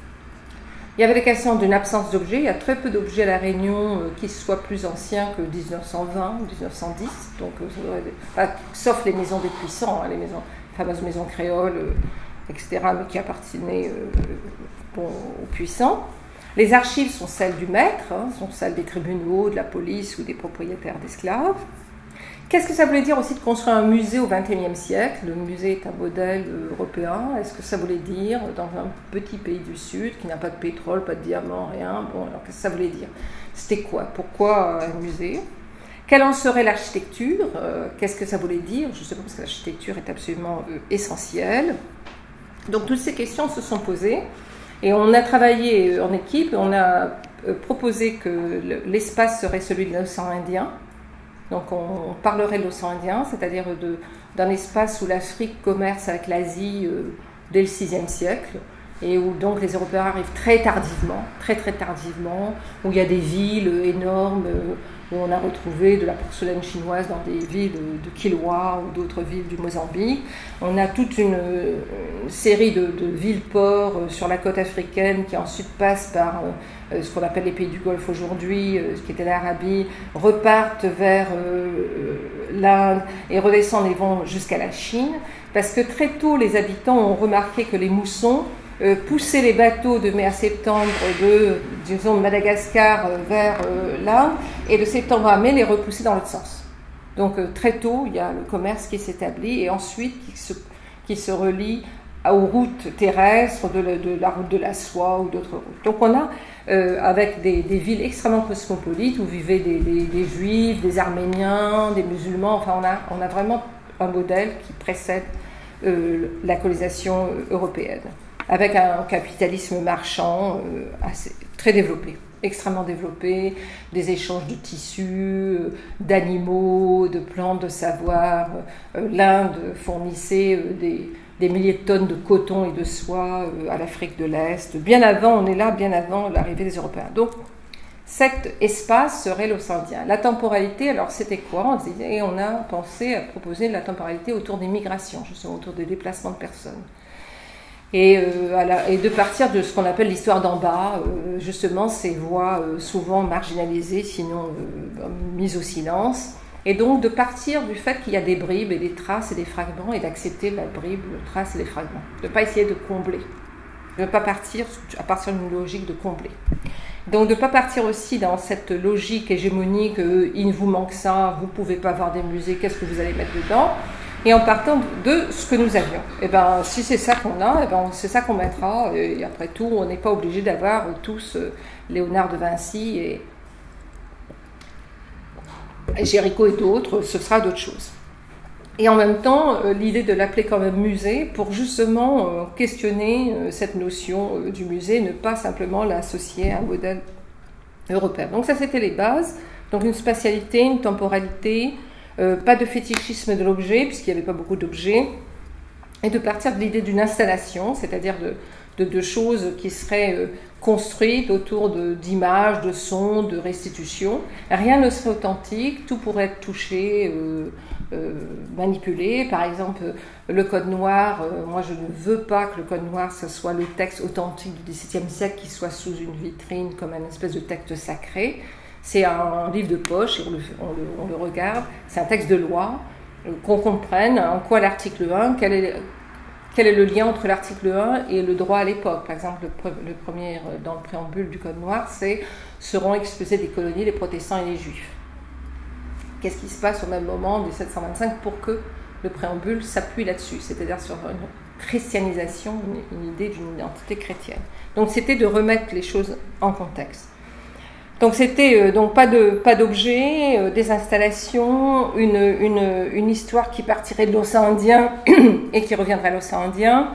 Il y avait la question d'une absence d'objets. Il y a très peu d'objets à La Réunion euh, qui soient plus anciens que dix-neuf cent vingt ou dix-neuf cent dix, donc, euh, enfin, sauf les maisons des puissants, hein, les maisons, fameuses maisons créoles, euh, et cetera, mais qui appartenaient euh, bon, aux puissants. Les archives sont celles du maître, hein, sont celles des tribunaux, de la police ou des propriétaires d'esclaves. Qu'est-ce que ça voulait dire aussi de construire un musée au vingt et unième siècle? Le musée est un modèle européen. Est-ce que ça voulait dire, dans un petit pays du Sud, qui n'a pas de pétrole, pas de diamants, rien, bon, alors qu'est-ce que ça voulait dire? C'était quoi? Pourquoi un musée? Quelle en serait l'architecture? euh, Qu'est-ce que ça voulait dire? Justement, parce que l'architecture est absolument euh, essentielle. Donc, toutes ces questions se sont posées. Et on a travaillé en équipe, on a euh, proposé que l'espace serait celui de l'océan Indien. Donc on parlerait de l'océan Indien, c'est-à-dire d'un espace où l'Afrique commerce avec l'Asie euh, dès le sixième siècle, et où donc les Européens arrivent très tardivement, très très tardivement, où il y a des villes énormes, euh, où on a retrouvé de la porcelaine chinoise dans des villes de Kilwa ou d'autres villes du Mozambique. On a toute une, une série de, de villes-ports euh, sur la côte africaine qui ensuite passent par euh, ce qu'on appelle les pays du Golfe aujourd'hui, euh, ce qui était l'Arabie, repartent vers euh, l'Inde et redescendent et vont jusqu'à la Chine, parce que très tôt les habitants ont remarqué que les moussons Euh, pousser les bateaux de mai à septembre de, disons, de Madagascar euh, vers euh, l'Inde, et de septembre à mai les repousser dans l'autre sens. Donc euh, très tôt, il y a le commerce qui s'établit, et ensuite qui se, qui se relie aux routes terrestres, de, le, de la route de la soie ou d'autres routes. Donc on a, euh, avec des, des villes extrêmement cosmopolites, où vivaient des, des, des juifs, des arméniens, des musulmans, enfin on a, on a vraiment un modèle qui précède euh, la colonisation européenne, avec un capitalisme marchand euh, assez, très développé, extrêmement développé, des échanges de tissus, euh, d'animaux, de plantes, de savoirs. Euh, L'Inde fournissait euh, des, des milliers de tonnes de coton et de soie euh, à l'Afrique de l'Est. Bien avant, on est là, bien avant l'arrivée des Européens. Donc, cet espace serait l'océan Indien. La temporalité, alors c'était quoi? On disait, on a pensé à proposer de la temporalité autour des migrations, justement autour des déplacements de personnes. Et, euh, à la, et de partir de ce qu'on appelle l'histoire d'en bas, euh, justement ces voix euh, souvent marginalisées, sinon euh, mises au silence, et donc de partir du fait qu'il y a des bribes et des traces et des fragments, et d'accepter la bribe, le trace et les fragments, de ne pas essayer de combler, de ne pas partir à partir d'une logique de combler. Donc de ne pas partir aussi dans cette logique hégémonique, euh, il vous manque ça, vous ne pouvez pas avoir des musées, qu'est-ce que vous allez mettre dedans? Et en partant de ce que nous avions. Et ben, si c'est ça qu'on a, et ben, c'est ça qu'on mettra. Et après tout, on n'est pas obligé d'avoir tous euh, Léonard de Vinci et, et Géricault et d'autres, ce sera d'autres choses. Et en même temps, euh, l'idée de l'appeler quand même musée pour justement euh, questionner euh, cette notion euh, du musée, ne pas simplement l'associer à un modèle européen. Donc ça, c'était les bases. Donc une spatialité, une temporalité, Euh, pas de fétichisme de l'objet, puisqu'il n'y avait pas beaucoup d'objets, et de partir de l'idée d'une installation, c'est-à-dire de, de, de choses qui seraient euh, construites autour d'images, de, de sons, de restitutions. Rien ne serait authentique, tout pourrait être touché, euh, euh, manipulé. Par exemple, le code noir, euh, moi je ne veux pas que le code noir, ce soit le texte authentique du dix-septième siècle qui soit sous une vitrine comme un espèce de texte sacré. C'est un livre de poche, on le, on le, on le regarde, c'est un texte de loi, euh, qu'on comprenne en quoi l'article un, quel est, quel est le lien entre l'article un et le droit à l'époque. Par exemple, le, pre le premier, dans le préambule du Code noir, c'est « seront expulsés des colonies les protestants et les juifs ». Qu'est-ce qui se passe au même moment, en mille sept cent vingt-cinq, pour que le préambule s'appuie là-dessus, c'est-à-dire sur une christianisation, une, une idée d'une identité chrétienne. Donc c'était de remettre les choses en contexte. Donc c'était euh, donc pas de pas d'objets, euh, des installations, une, une, une histoire qui partirait de l'océan Indien et qui reviendrait à l'océan Indien,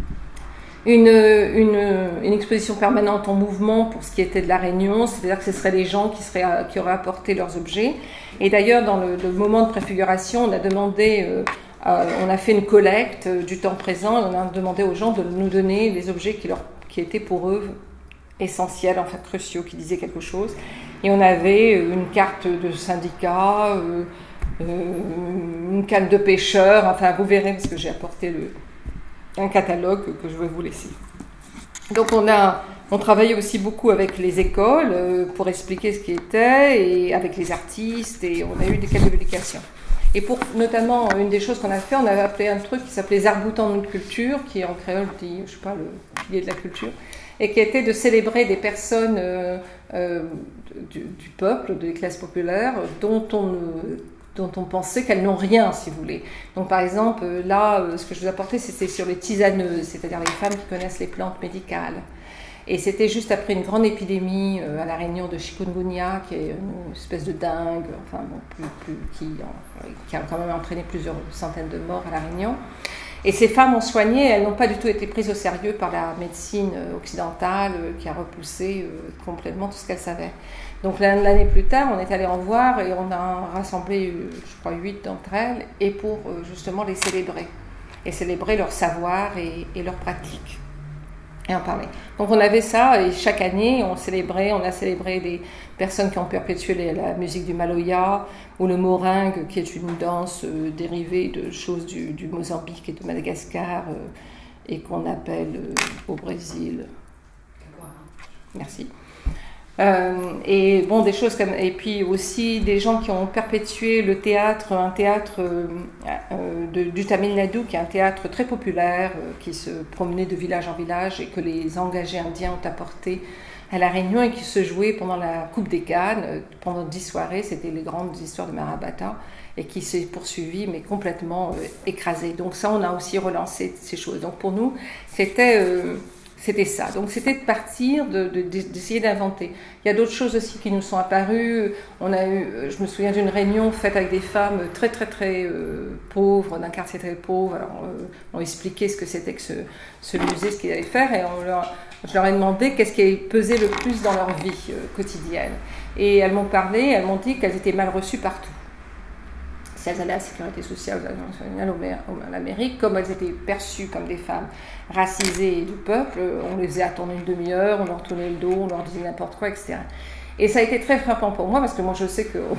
une, une, une exposition permanente en mouvement pour ce qui était de la Réunion, c'est-à-dire que ce seraient les gens qui, seraient, qui auraient apporté leurs objets. Et d'ailleurs, dans le, le moment de préfiguration, on a demandé, euh, euh, on a fait une collecte euh, du temps présent, et on a demandé aux gens de nous donner les objets qui, leur, qui étaient pour eux essentiels, enfin cruciaux, qui disaient quelque chose. Et on avait une carte de syndicat, euh, euh, une canne de pêcheur, enfin vous verrez parce que j'ai apporté le, un catalogue que je vais vous laisser. Donc on a, on travaillait aussi beaucoup avec les écoles euh, pour expliquer ce qui était, et avec les artistes, et on a eu des quelques publications. Et pour notamment, une des choses qu'on a fait, on avait appelé un truc qui s'appelait Zarboutan de culture, qui en créole dit, je sais pas, le pilier de la culture, et qui était de célébrer des personnes euh, euh, du, du peuple, des classes populaires, dont on, dont on pensait qu'elles n'ont rien, si vous voulez. Donc par exemple, là, ce que je vous apportais, c'était sur les tisaneuses, c'est-à-dire les femmes qui connaissent les plantes médicales. Et c'était juste après une grande épidémie euh, à la Réunion de chikungunya, qui est une espèce de dingue, enfin bon, plus, plus, qui, euh, qui a quand même entraîné plusieurs centaines de morts à la Réunion. Et ces femmes ont soigné, elles n'ont pas du tout été prises au sérieux par la médecine occidentale euh, qui a repoussé euh, complètement tout ce qu'elles savaient. Donc l'année plus tard, on est allé en voir et on a rassemblé, euh, je crois, huit d'entre elles, et pour euh, justement les célébrer, et célébrer leur savoir et, et leur pratique. Et en parler. Donc on avait ça, et chaque année on célébrait, on a célébré des personnes qui ont perpétué les, la musique du Maloya, ou le moringue, qui est une danse euh, dérivée de choses du, du Mozambique et de Madagascar, euh, et qu'on appelle euh, au Brésil. Merci. Euh, et bon, des choses comme, et puis aussi des gens qui ont perpétué le théâtre, un théâtre euh, euh, de, du Tamil Nadu, qui est un théâtre très populaire, euh, qui se promenait de village en village et que les engagés indiens ont apporté à la Réunion et qui se jouait pendant la Coupe des Cannes, euh, pendant dix soirées. C'était les grandes histoires de Mahabharata, et qui s'est poursuivi mais complètement euh, écrasé. Donc ça, on a aussi relancé ces choses. Donc pour nous, c'était euh, C'était ça. Donc c'était de partir, de, de, d'essayer d'inventer. Il y a d'autres choses aussi qui nous sont apparues. On a eu, je me souviens d'une réunion faite avec des femmes très très très euh, pauvres, d'un quartier très pauvre. Alors euh, on expliquait ce que c'était que ce, ce musée, ce qu'ils allaient faire, et on leur, je leur ai demandé qu'est-ce qui pesait le plus dans leur vie euh, quotidienne. Et elles m'ont parlé, elles m'ont dit qu'elles étaient mal reçues partout. Si elles allaient à la sécurité sociale, à l'Amérique, comme elles étaient perçues comme des femmes racisées du peuple, on les faisait attendre une demi-heure, on leur tournait le dos, on leur disait n'importe quoi, et cetera. Et ça a été très frappant pour moi, parce que moi je sais que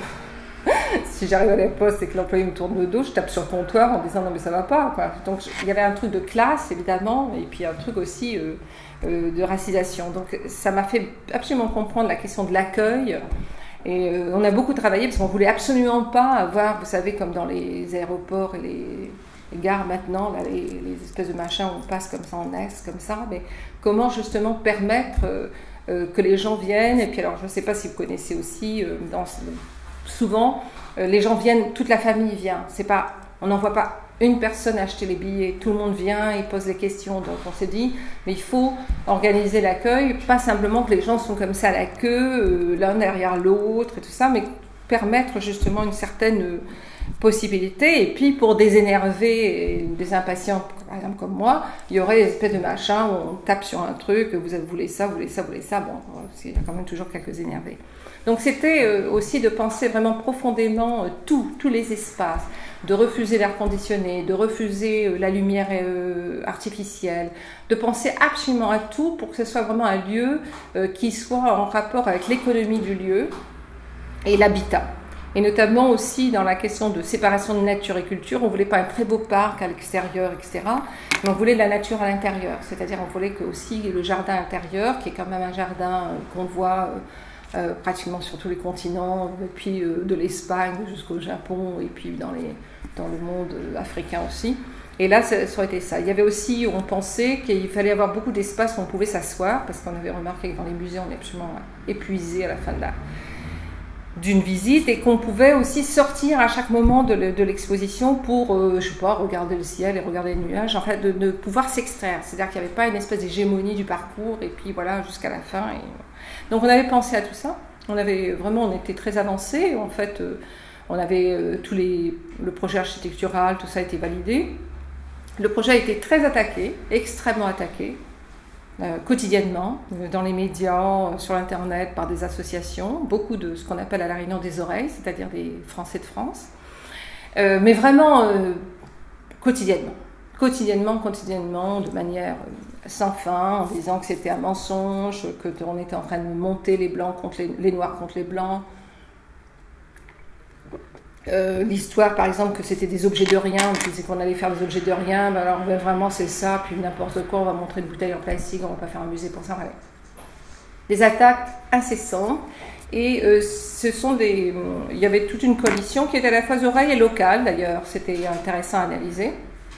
si j'arrive à la poste et que l'employé me tourne le dos, je tape sur le comptoir en disant non mais ça va pas, quoi. Donc il y avait un truc de classe évidemment, et puis un truc aussi euh, euh, de racisation. Donc ça m'a fait absolument comprendre la question de l'accueil. Et euh, on a beaucoup travaillé parce qu'on voulait absolument pas avoir, vous savez, comme dans les aéroports et les, les gares maintenant, là, les, les espèces de machins où on passe comme ça en S, comme ça, mais comment justement permettre euh, euh, que les gens viennent. Et puis alors, je ne sais pas si vous connaissez aussi, euh, dans, souvent, euh, les gens viennent, toute la famille vient. C'est pas, on n'envoie pas une personne acheter les billets, tout le monde vient, il pose des questions. Donc on s'est dit, mais il faut organiser l'accueil, pas simplement que les gens sont comme ça à la queue, euh, l'un derrière l'autre et tout ça, mais permettre justement une certaine euh, possibilité. Et puis pour désénerver des impatients, par exemple comme moi, il y aurait des espèces de machins où on tape sur un truc, vous voulez ça, vous voulez ça, vous voulez ça, bon, il y a quand même toujours quelques énervés. Donc c'était euh, aussi de penser vraiment profondément euh, tout, tous les espaces, de refuser l'air conditionné, de refuser euh, la lumière euh, artificielle, de penser absolument à tout pour que ce soit vraiment un lieu euh, qui soit en rapport avec l'économie du lieu et l'habitat. Et notamment aussi dans la question de séparation de nature et culture, on ne voulait pas un très beau parc à l'extérieur, et cetera, mais on voulait de la nature à l'intérieur, c'est-à-dire on voulait que aussi le jardin intérieur, qui est quand même un jardin euh, qu'on voit... Euh, Euh, pratiquement sur tous les continents, depuis euh, de l'Espagne jusqu'au Japon, et puis dans, les, dans le monde euh, africain aussi, Et là, ça, ça aurait été ça. Il y avait aussi, on pensait qu'il fallait avoir beaucoup d'espace où on pouvait s'asseoir, parce qu'on avait remarqué que dans les musées, on est absolument épuisé à la fin de la, d'une visite, et qu'on pouvait aussi sortir à chaque moment de, le, de l'exposition pour, euh, je sais pas, regarder le ciel et regarder les nuages, en fait, de, de pouvoir s'extraire. C'est-à-dire qu'il n'y avait pas une espèce d'hégémonie du parcours, et puis voilà, jusqu'à la fin. Et... Donc on avait pensé à tout ça. On avait vraiment, on était très avancés. En fait, euh, on avait euh, tous les, le projet architectural, tout ça a été validé. Le projet a été très attaqué, extrêmement attaqué, euh, quotidiennement, euh, dans les médias, euh, sur Internet, par des associations, beaucoup de ce qu'on appelle à La Réunion des oreilles, c'est-à-dire des Français de France, euh, mais vraiment euh, quotidiennement, quotidiennement, quotidiennement, de manière euh, sans fin, en disant que c'était un mensonge, qu'on était en train de monter les blancs contre les, les noirs contre les blancs. Euh, l'histoire par exemple que c'était des objets de rien, on disait qu'on allait faire des objets de rien, ben alors ben vraiment c'est ça, puis n'importe quoi, on va montrer une bouteille en plastique, on va pas faire un musée pour ça. Voilà. Des attaques incessantes, et euh, ce sont des, il y avait toute une coalition qui était à la fois oreille et locale d'ailleurs, c'était intéressant à analyser,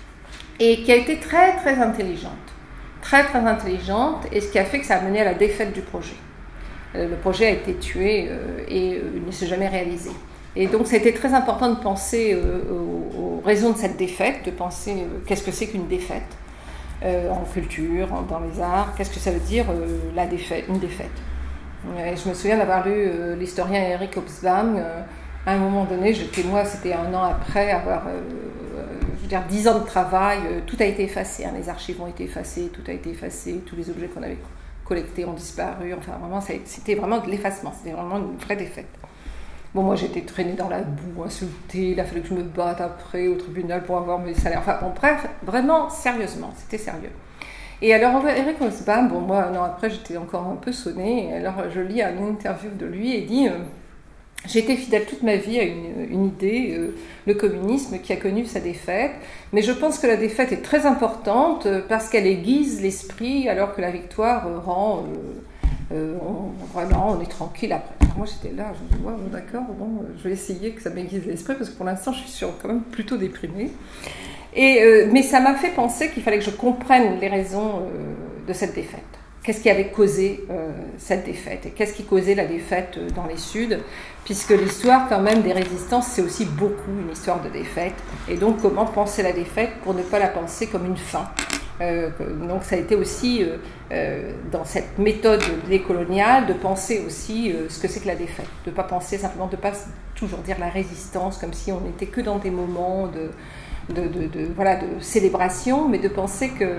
et qui a été très très intelligente, très très intelligente, et ce qui a fait que ça a mené à la défaite du projet. Euh, le projet a été tué euh, et euh, ne s'est jamais réalisé. Et donc, c'était très important de penser euh, aux, aux raisons de cette défaite, de penser euh, qu'est-ce que c'est qu'une défaite euh, en culture, en, dans les arts, qu'est-ce que ça veut dire euh, la défaite, une défaite. Et je me souviens d'avoir lu euh, l'historien Eric Hobsbawm. Euh, à un moment donné, j'étais, moi, c'était un an après avoir, euh, je veux dire, dix ans de travail, euh, tout a été effacé, hein, les archives ont été effacées, tout a été effacé, tous les objets qu'on avait collectés ont disparu. Enfin, vraiment, ça, c'était vraiment de l'effacement, c'était vraiment une vraie défaite. Bon, moi, j'étais traînée dans la boue, insultée, il a fallu que je me batte après au tribunal pour avoir mes salaires. Enfin, bon, bref, vraiment, sérieusement, c'était sérieux. Et alors, Eric Hobsbawm, bon, moi, un an après, j'étais encore un peu sonnée, et alors je lis une interview de lui et dit euh, « J'ai été fidèle toute ma vie à une, une idée, euh, le communisme, qui a connu sa défaite, mais je pense que la défaite est très importante parce qu'elle aiguise l'esprit, alors que la victoire euh, rend... Euh, Euh, on, vraiment, on est tranquille après. Alors moi, j'étais là, je me dis, ouais, bon, d'accord, bon, je vais essayer que ça m'aiguise l'esprit, parce que pour l'instant, je suis sur, quand même plutôt déprimée. Et, euh, mais ça m'a fait penser qu'il fallait que je comprenne les raisons euh, de cette défaite. Qu'est-ce qui avait causé euh, cette défaite? Et qu'est-ce qui causait la défaite euh, dans les Suds? Puisque l'histoire, quand même, des résistances, c'est aussi beaucoup une histoire de défaite. Et donc, comment penser la défaite pour ne pas la penser comme une fin? Euh, donc ça a été aussi euh, euh, dans cette méthode décoloniale de penser aussi euh, ce que c'est que la défaite, de ne pas penser simplement, de ne pas toujours dire la résistance comme si on n'était que dans des moments de, de, de, de, voilà, de célébration, mais de penser que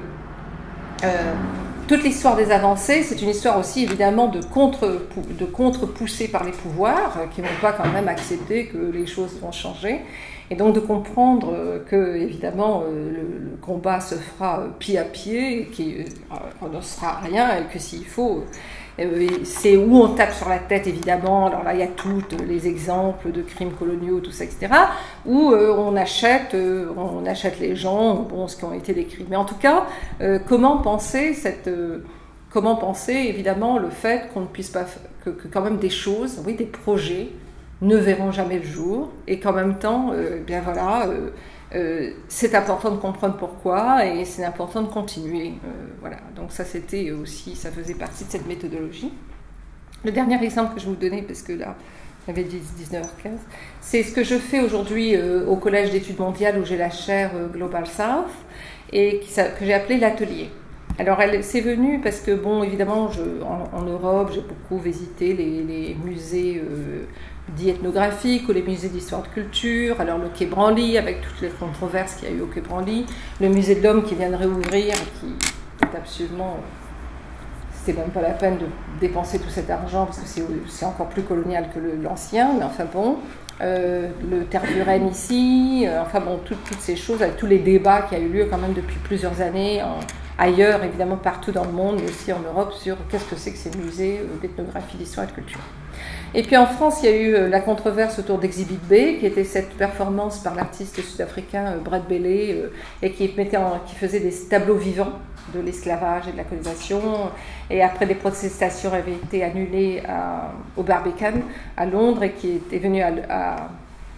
euh, toute l'histoire des avancées, c'est une histoire aussi évidemment de contre, de contre-poussée par les pouvoirs qui ne vont pas quand même accepter que les choses vont changer. Et donc de comprendre que, évidemment, le, le combat se fera pied à pied, qu'on ne sera rien, et que s'il faut, c'est où on tape sur la tête, évidemment. Alors là, il y a tous les exemples de crimes coloniaux, tout ça, et cetera, où on achète, on achète les gens, bon, ce qui ont été décrits. Mais en tout cas, comment penser cette... Comment penser, évidemment, le fait qu'on ne puisse pas... Que, que quand même des choses, oui, des projets, ne verront jamais le jour, et qu'en même temps, euh, bien voilà, euh, euh, c'est important de comprendre pourquoi, et c'est important de continuer. Euh, voilà. Donc ça, c'était aussi, ça faisait partie de cette méthodologie. Le dernier exemple que je vais vous donner, parce que là, on avait dit dix-neuf heures quinze, c'est ce que je fais aujourd'hui euh, au Collège d'études mondiales, où j'ai la chaire euh, Global South, et qui, ça, que j'ai appelé l'atelier. Alors, elle, c'est venu parce que, bon, évidemment, je, en, en Europe, j'ai beaucoup visité les, les musées euh, dits ethnographiques ou les musées d'histoire de culture. Alors, le Quai Branly, avec toutes les controverses qu'il y a eu au Quai Branly, le musée de l'Homme qui vient de réouvrir, qui est absolument... C'était même pas la peine de dépenser tout cet argent, parce que c'est, c'est encore plus colonial que le, l'ancien, mais enfin bon... Euh, le Tervuren ici, euh, enfin bon, tout, toutes ces choses, avec tous les débats qui a eu lieu quand même depuis plusieurs années, en, ailleurs évidemment partout dans le monde, mais aussi en Europe, sur qu'est-ce que c'est que ces musées euh, d'ethnographie, d'histoire et de culture. Et puis en France, il y a eu euh, la controverse autour d'Exhibit B, qui était cette performance par l'artiste sud-africain euh, Brad Bailey, euh, et qui, mettait en, qui faisait des tableaux vivants de l'esclavage et de la colonisation, et après des protestations avaient été annulées à, au Barbican à Londres, et qui était venu à, à,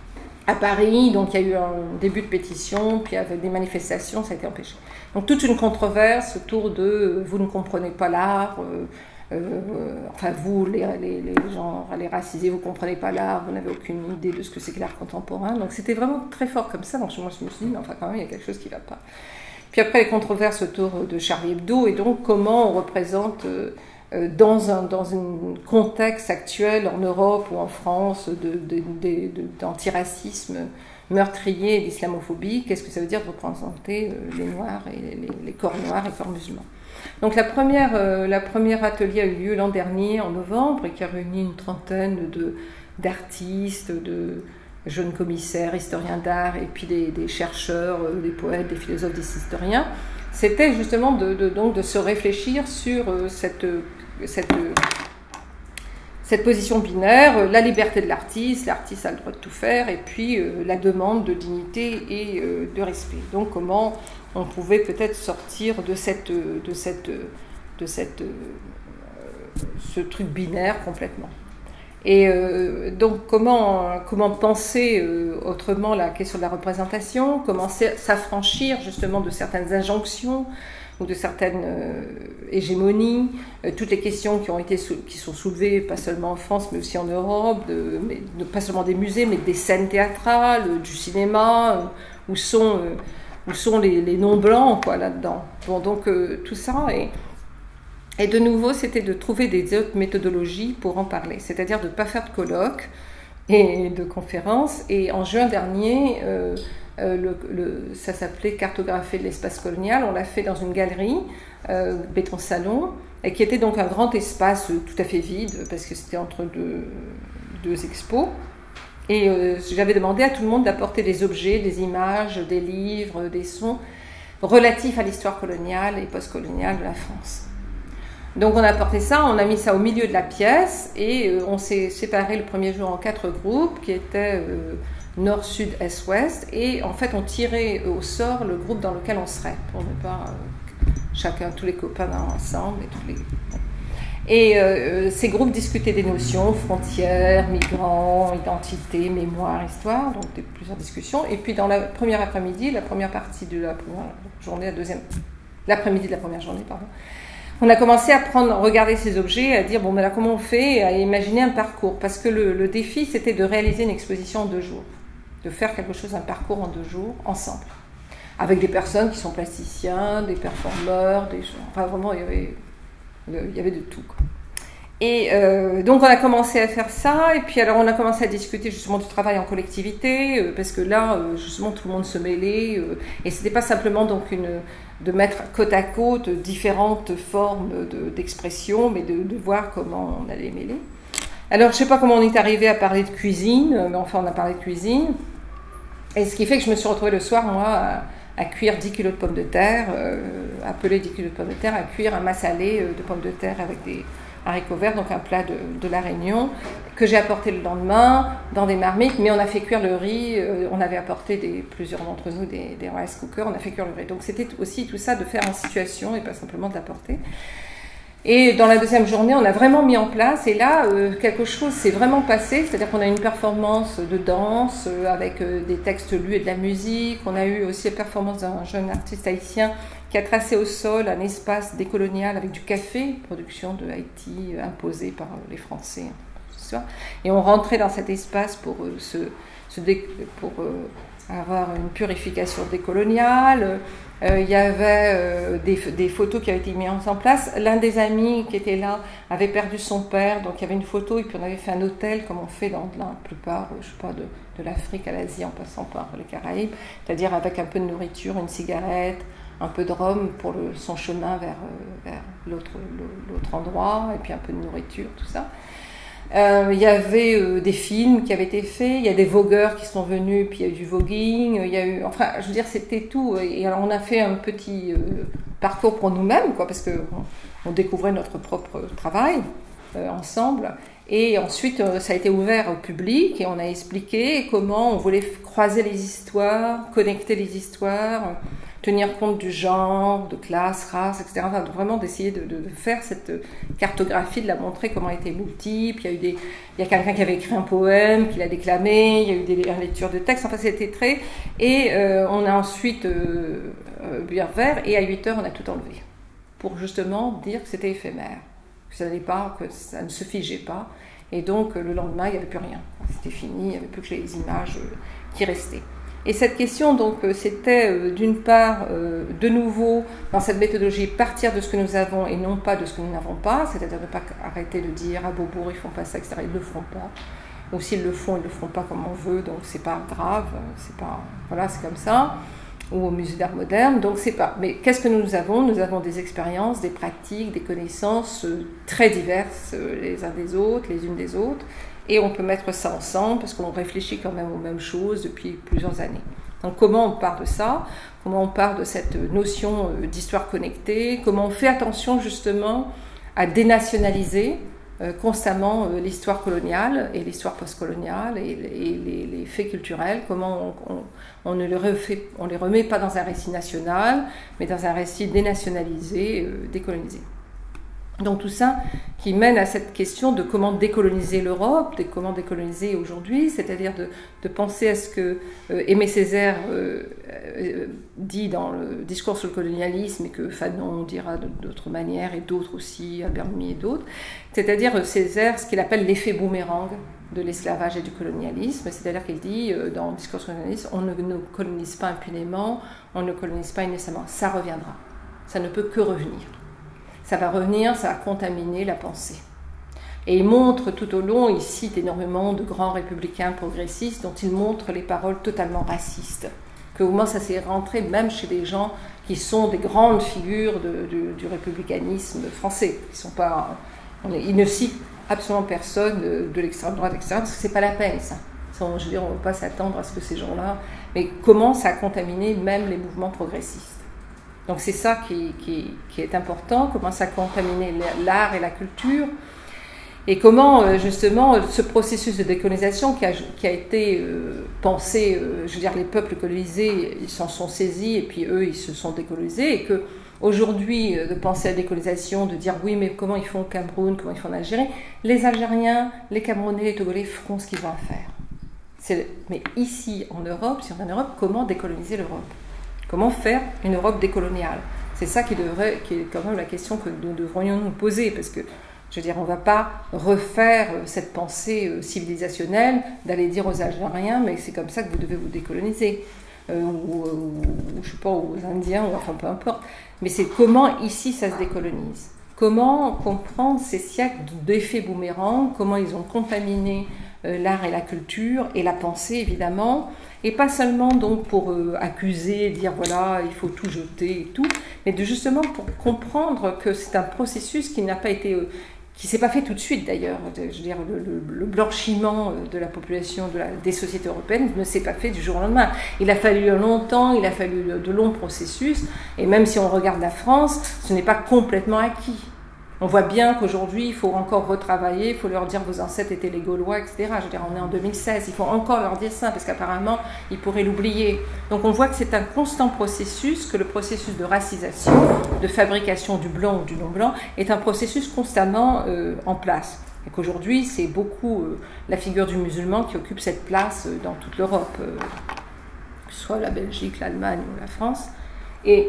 à Paris, donc il y a eu un début de pétition, puis avec des manifestations, ça a été empêché. Donc toute une controverse autour de euh, vous ne comprenez pas l'art, euh, euh, enfin vous les, les, les gens, les racisés, vous ne comprenez pas l'art, vous n'avez aucune idée de ce que c'est que l'art contemporain. Donc c'était vraiment très fort comme ça, donc moi je me suis dit, non, enfin quand même il y a quelque chose qui ne va pas. Puis après les controverses autour de Charlie Hebdo, et donc comment on représente... Euh, Dans un, dans un contexte actuel en Europe ou en France de, de, de, de, d'antiracisme meurtrier et d'islamophobie, qu'est-ce que ça veut dire de représenter les Noirs et les, les corps noirs et corps musulmans. Donc la première, euh, la première atelier a eu lieu l'an dernier en novembre et qui a réuni une trentaine de, d'artistes, de jeunes commissaires, historiens d'art et puis des, des chercheurs, euh, des poètes, des philosophes, des historiens. C'était justement de, de, donc de se réfléchir sur euh, cette, cette, euh, cette position binaire, la liberté de l'artiste, l'artiste a le droit de tout faire, et puis euh, la demande de dignité et euh, de respect. Donc comment on pouvait peut-être sortir de, cette, de, cette, de cette, euh, ce truc binaire complètement. Et euh, donc comment, comment penser euh, autrement la question de la représentation, comment s'affranchir justement de certaines injonctions ou de certaines euh, hégémonies, euh, toutes les questions qui ont été qui sont soulevées pas seulement en France mais aussi en Europe, de, mais, de, pas seulement des musées mais des scènes théâtrales, du cinéma, euh, où sont, euh, où sont les, les non-blancs quoi là-dedans. Bon, donc euh, tout ça est... Et de nouveau, c'était de trouver des autres méthodologies pour en parler, c'est-à-dire de ne pas faire de colloques et de conférences. Et en juin dernier, euh, euh, le, le, ça s'appelait Cartographie de l'espace colonial. On l'a fait dans une galerie, euh, Béton Salon, et qui était donc un grand espace tout à fait vide, parce que c'était entre deux, deux expos. Et euh, j'avais demandé à tout le monde d'apporter des objets, des images, des livres, des sons relatifs à l'histoire coloniale et postcoloniale de la France. Donc on a apporté ça, on a mis ça au milieu de la pièce et euh, on s'est séparé le premier jour en quatre groupes qui étaient euh, nord, sud, est, ouest, et en fait on tirait au sort le groupe dans lequel on serait pour ne pas euh, chacun, tous les copains ensemble et tous les... Et euh, ces groupes discutaient des notions, frontières, migrants, identité, mémoire, histoire, donc des, plusieurs discussions. Et puis dans la première après-midi, la première partie de la première journée, la deuxième, l'après-midi de la première journée, pardon, on a commencé à prendre, regarder ces objets, à dire bon, mais là, comment on fait, à imaginer un parcours. Parce que le, le défi, c'était de réaliser une exposition en deux jours, de faire quelque chose, un parcours en deux jours, ensemble. Avec des personnes qui sont plasticiens, des performeurs, des gens. Enfin, vraiment, il y avait, il y avait de tout, quoi. Et euh, donc, on a commencé à faire ça. Et puis, alors, on a commencé à discuter justement du travail en collectivité, euh, parce que là, euh, justement, tout le monde se mêlait. Euh, et c'était pas simplement donc une. de mettre côte à côte différentes formes de, d'expression, mais de, de voir comment on allait mêler. Alors, je ne sais pas comment on est arrivé à parler de cuisine, mais enfin, on a parlé de cuisine. Et ce qui fait que je me suis retrouvée le soir, moi, à, à cuire dix kilos de pommes de terre, euh, appeler dix kilos de pommes de terre, à cuire un massalé de pommes de terre avec des haricots verts, donc un plat de, de la Réunion, que j'ai apporté le lendemain dans des marmites, mais on a fait cuire le riz, euh, on avait apporté des, plusieurs d'entre nous des, des rice cookers, on a fait cuire le riz. Donc c'était aussi tout ça de faire en situation et pas simplement de l'apporter. Et dans la deuxième journée, on a vraiment mis en place, et là, euh, quelque chose s'est vraiment passé, c'est-à-dire qu'on a une performance de danse euh, avec euh, des textes lus et de la musique, on a eu aussi la performance d'un jeune artiste haïtien qui a tracé au sol un espace décolonial avec du café, production de Haïti euh, imposée par euh, les Français. Et on rentrait dans cet espace pour, euh, se, se dé, pour euh, avoir une purification décoloniale. Euh, il y avait euh, des, des photos qui avaient été mises en place. L'un des amis qui était là avait perdu son père, donc il y avait une photo, et puis on avait fait un hôtel, comme on fait dans la plupart, je sais pas, de, de l'Afrique à l'Asie en passant par les Caraïbes, c'est-à-dire avec un peu de nourriture, une cigarette, un peu de rhum pour le, son chemin vers, euh, vers l'autre, l'autre endroit, et puis un peu de nourriture, tout ça. Euh, il y avait euh, des films qui avaient été faits, il y a des vogueurs qui sont venus, puis il y a eu du voguing, il y a eu, enfin, je veux dire, c'était tout. Et alors, on a fait un petit euh, parcours pour nous-mêmes, quoi, parce que on, on découvrait notre propre travail euh, ensemble. Et ensuite, euh, ça a été ouvert au public et on a expliqué comment on voulait croiser les histoires, connecter les histoires, tenir compte du genre, de classe, race, et cetera. Enfin, vraiment d'essayer de, de, de faire cette cartographie, de la montrer comment elle était multiple. Il y a eu des, il y a quelqu'un qui avait écrit un poème, qui l'a déclamé, il y a eu des lectures de textes, enfin c'était très... Et euh, on a ensuite euh, bu un verre, et à huit heures on a tout enlevé, pour justement dire que c'était éphémère, que ça n'allait pas, que ça ne se figeait pas. Et donc le lendemain, il n'y avait plus rien. C'était fini, il n'y avait plus que les images qui restaient. Et cette question, donc, c'était euh, d'une part, euh, de nouveau, dans cette méthodologie, partir de ce que nous avons et non pas de ce que nous n'avons pas, c'est-à-dire ne pas arrêter de dire « Ah, Beaubourg, ils font pas ça, et cetera » Ils ne le feront pas. Ou s'ils le font, ils ne le feront pas comme on veut, donc c'est pas grave, c'est pas... Voilà, c'est comme ça. Ou au musée d'art moderne, donc c'est pas... Mais qu'est-ce que nous avons? Nous avons des expériences, des pratiques, des connaissances euh, très diverses euh, les uns des autres, les unes des autres. Et on peut mettre ça ensemble parce qu'on réfléchit quand même aux mêmes choses depuis plusieurs années. Donc comment on part de ça? Comment on part de cette notion d'histoire connectée? Comment on fait attention justement à dénationaliser euh, constamment euh, l'histoire coloniale et l'histoire postcoloniale et, et les, les faits culturels? Comment on, on, on ne les refait, on les remet pas dans un récit national, mais dans un récit dénationalisé, euh, décolonisé. Donc tout ça qui mène à cette question de comment décoloniser l'Europe, de comment décoloniser aujourd'hui, c'est-à-dire de, de penser à ce que euh, Aimé Césaire euh, euh, dit dans le discours sur le colonialisme et que Fanon dira d'autres manières et d'autres aussi, Albert Memmi et d'autres, c'est-à-dire Césaire ce qu'il appelle l'effet boomerang de l'esclavage et du colonialisme, c'est-à-dire qu'il dit euh, dans le discours sur le colonialisme, on ne, ne colonise pas impunément, on ne colonise pas innocemment, ça reviendra, ça ne peut que revenir. Ça va revenir, ça va contaminer la pensée. Et il montre tout au long, il cite énormément de grands républicains progressistes dont il montre les paroles totalement racistes. Que au moins ça s'est rentré même chez des gens qui sont des grandes figures de, de, du républicanisme français. Ils, sont pas, on est, ils ne citent absolument personne de, de l'extrême droite, et cetera, parce que c'est pas la peine ça. ça je veux dire, on ne va pas s'attendre à ce que ces gens-là... Mais comment ça a contaminé même les mouvements progressistes. Donc c'est ça qui, qui, qui est important, comment ça a contaminé l'art et la culture, et comment justement ce processus de décolonisation qui a, qui a été euh, pensé, euh, je veux dire les peuples colonisés, ils s'en sont saisis et puis eux ils se sont décolonisés, et que aujourd'hui de penser à la décolonisation, de dire oui mais comment ils font au Cameroun, comment ils font en Algérie, les Algériens, les Camerounais, les Togolais feront ce qu'ils ont à faire. Mais ici en Europe, si on est en Europe, comment décoloniser l'Europe? Comment faire une Europe décoloniale? C'est ça qui, devrait, qui est quand même la question que nous devrions nous poser, parce que, je veux dire, on ne va pas refaire cette pensée civilisationnelle d'aller dire aux Algériens, mais c'est comme ça que vous devez vous décoloniser, euh, ou, ou, je sais pas, aux Indiens, ou enfin peu importe. Mais c'est comment ici ça se décolonise. Comment comprendre ces siècles d'effets boomerang, comment ils ont contaminé euh, l'art et la culture, et la pensée évidemment, et pas seulement donc pour euh, accuser, dire voilà, il faut tout jeter et tout, mais de, justement pour comprendre que c'est un processus qui n'a pas été, euh, qui s'est pas fait tout de suite d'ailleurs. Je veux dire, le, le, le blanchiment de la population de la, des sociétés européennes ne s'est pas fait du jour au lendemain. Il a fallu longtemps, il a fallu de, de longs processus, et même si on regarde la France, ce n'est pas complètement acquis. On voit bien qu'aujourd'hui, il faut encore retravailler, il faut leur dire vos ancêtres étaient les Gaulois, et cetera. Je veux dire, on est en deux mille seize, il faut encore leur dire ça, parce qu'apparemment, ils pourraient l'oublier. Donc on voit que c'est un constant processus, que le processus de racisation, de fabrication du blanc ou du non-blanc, est un processus constamment euh, en place. Et qu'aujourd'hui, c'est beaucoup euh, la figure du musulman qui occupe cette place euh, dans toute l'Europe, euh, que ce soit la Belgique, l'Allemagne ou la France. Et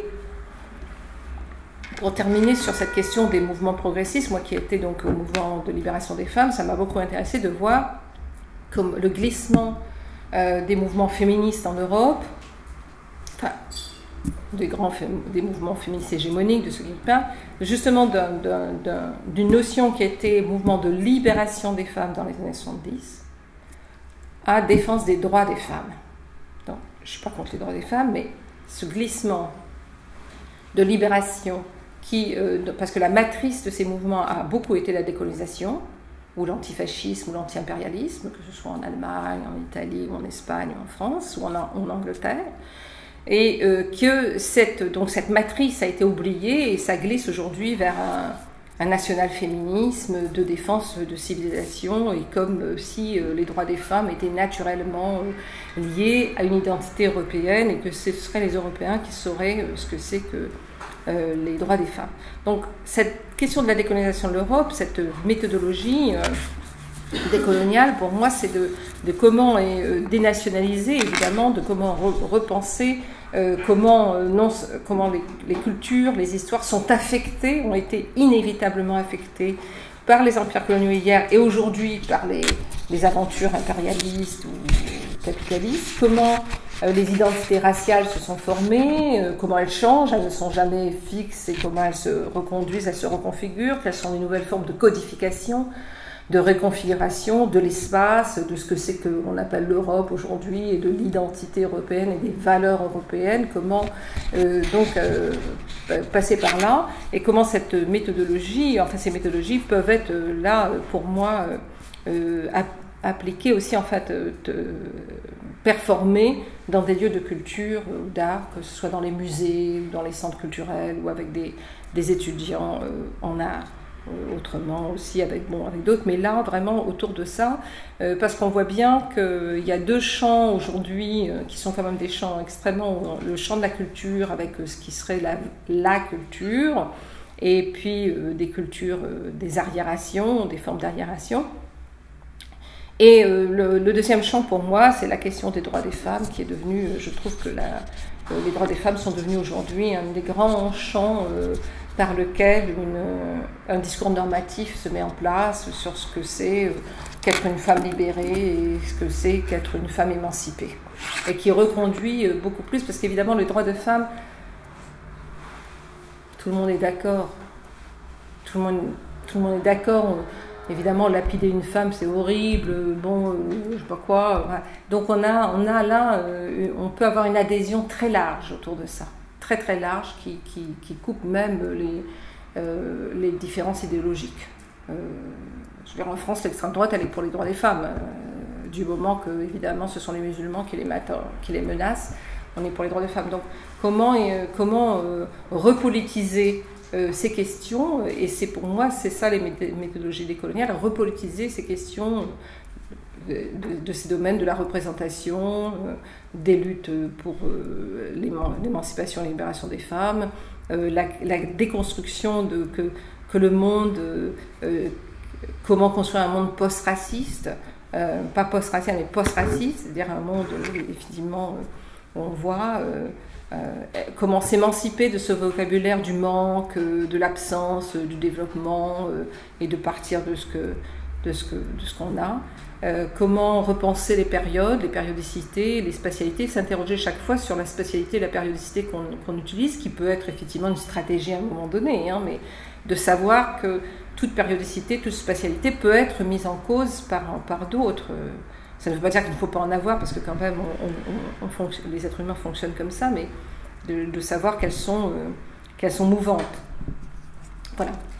pour terminer sur cette question des mouvements progressistes, moi qui étais donc au mouvement de libération des femmes, ça m'a beaucoup intéressé de voir comme le glissement euh, des mouvements féministes en Europe, enfin, des, grands des mouvements féministes hégémoniques, de ceux qui parlent, justement d'une notion qui était mouvement de libération des femmes dans les années soixante-dix, à défense des droits des femmes. Donc, je ne suis pas contre les droits des femmes, mais ce glissement de libération, Qui, euh, parce que la matrice de ces mouvements a beaucoup été la décolonisation, ou l'antifascisme, ou l'anti-impérialisme, que ce soit en Allemagne, en Italie, ou en Espagne, ou en France, ou en, en Angleterre, et euh, que cette, donc cette matrice a été oubliée, et ça glisse aujourd'hui vers un, un national-féminisme de défense de civilisation, et comme si les droits des femmes étaient naturellement liés à une identité européenne et que ce seraient les Européens qui sauraient ce que c'est que euh, les droits des femmes. Donc cette question de la décolonisation de l'Europe, cette méthodologie euh, décoloniale, pour moi, c'est de, de comment euh, dénationaliser, évidemment, de comment re repenser euh, comment, euh, non, comment les, les cultures, les histoires sont affectées, ont été inévitablement affectées par les empires coloniaux hier et aujourd'hui par les, les aventures impérialistes ou capitalistes, comment euh, les identités raciales se sont formées, euh, comment elles changent, elles ne sont jamais fixes, et comment elles se reconduisent, elles se reconfigurent, quelles sont les nouvelles formes de codification, de réconfiguration de l'espace, de ce que c'est qu'on appelle l'Europe aujourd'hui, et de l'identité européenne et des valeurs européennes, comment euh, donc euh, passer par là, et comment cette méthodologie, enfin ces méthodologies peuvent être euh, là pour moi euh, appliquées aussi, en fait, euh, performer dans des lieux de culture ou d'art, que ce soit dans les musées, ou dans les centres culturels, ou avec des, des étudiants euh, en art. Autrement aussi avec, bon, avec d'autres, mais là vraiment autour de ça, euh, parce qu'on voit bien qu'il y a deux champs aujourd'hui euh, qui sont quand même des champs extrêmement, le champ de la culture avec euh, ce qui serait la, la culture, et puis euh, des cultures, euh, des arriérations, des formes d'arriération. Et euh, le, le deuxième champ pour moi, c'est la question des droits des femmes, qui est devenue, euh, je trouve que la, euh, les droits des femmes sont devenus aujourd'hui un des grands champs euh, par lequel une, un discours normatif se met en place sur ce que c'est qu'être une femme libérée et ce que c'est qu'être une femme émancipée. Et qui reconduit beaucoup plus, parce qu'évidemment, le droit de femme, tout le monde est d'accord. Tout le monde, tout le monde est d'accord. Évidemment, lapider une femme, c'est horrible, bon, euh, je sais pas quoi. Voilà. Donc on a, on a là, euh, on peut avoir une adhésion très large autour de ça. Très très large, qui, qui, qui coupe même les, euh, les différences idéologiques. Euh, je veux dire, en France, l'extrême droite, elle est pour les droits des femmes. Euh, du moment que, évidemment, ce sont les musulmans qui les, mettent, qui les menacent, on est pour les droits des femmes. Donc, comment, euh, comment euh, repolitiser euh, ces questions, et c'est pour moi, c'est ça les méthodologies décoloniales, repolitiser ces questions de, de, de ces domaines de la représentation, euh, des luttes pour euh, l'émancipation et la libération des femmes, euh, la, la déconstruction de que, que le monde, euh, comment construire un monde post-raciste, euh, pas post-racial mais post-raciste, c'est-à-dire un monde où effectivement où on voit euh, euh, comment s'émanciper de ce vocabulaire du manque, de l'absence, du développement, euh, et de partir de ce que, de ce que, de ce qu'on a. Euh, comment repenser les périodes, les périodicités, les spatialités, s'interroger chaque fois sur la spatialité et la périodicité qu'on qu'on utilise, qui peut être effectivement une stratégie à un moment donné, hein, mais de savoir que toute périodicité, toute spatialité peut être mise en cause par, par d'autres. Ça ne veut pas dire qu'il ne faut pas en avoir, parce que quand même on, on, on fonctionne, les êtres humains fonctionnent comme ça, mais de, de savoir qu'elles sont, euh, qu'elles sont mouvantes. Voilà.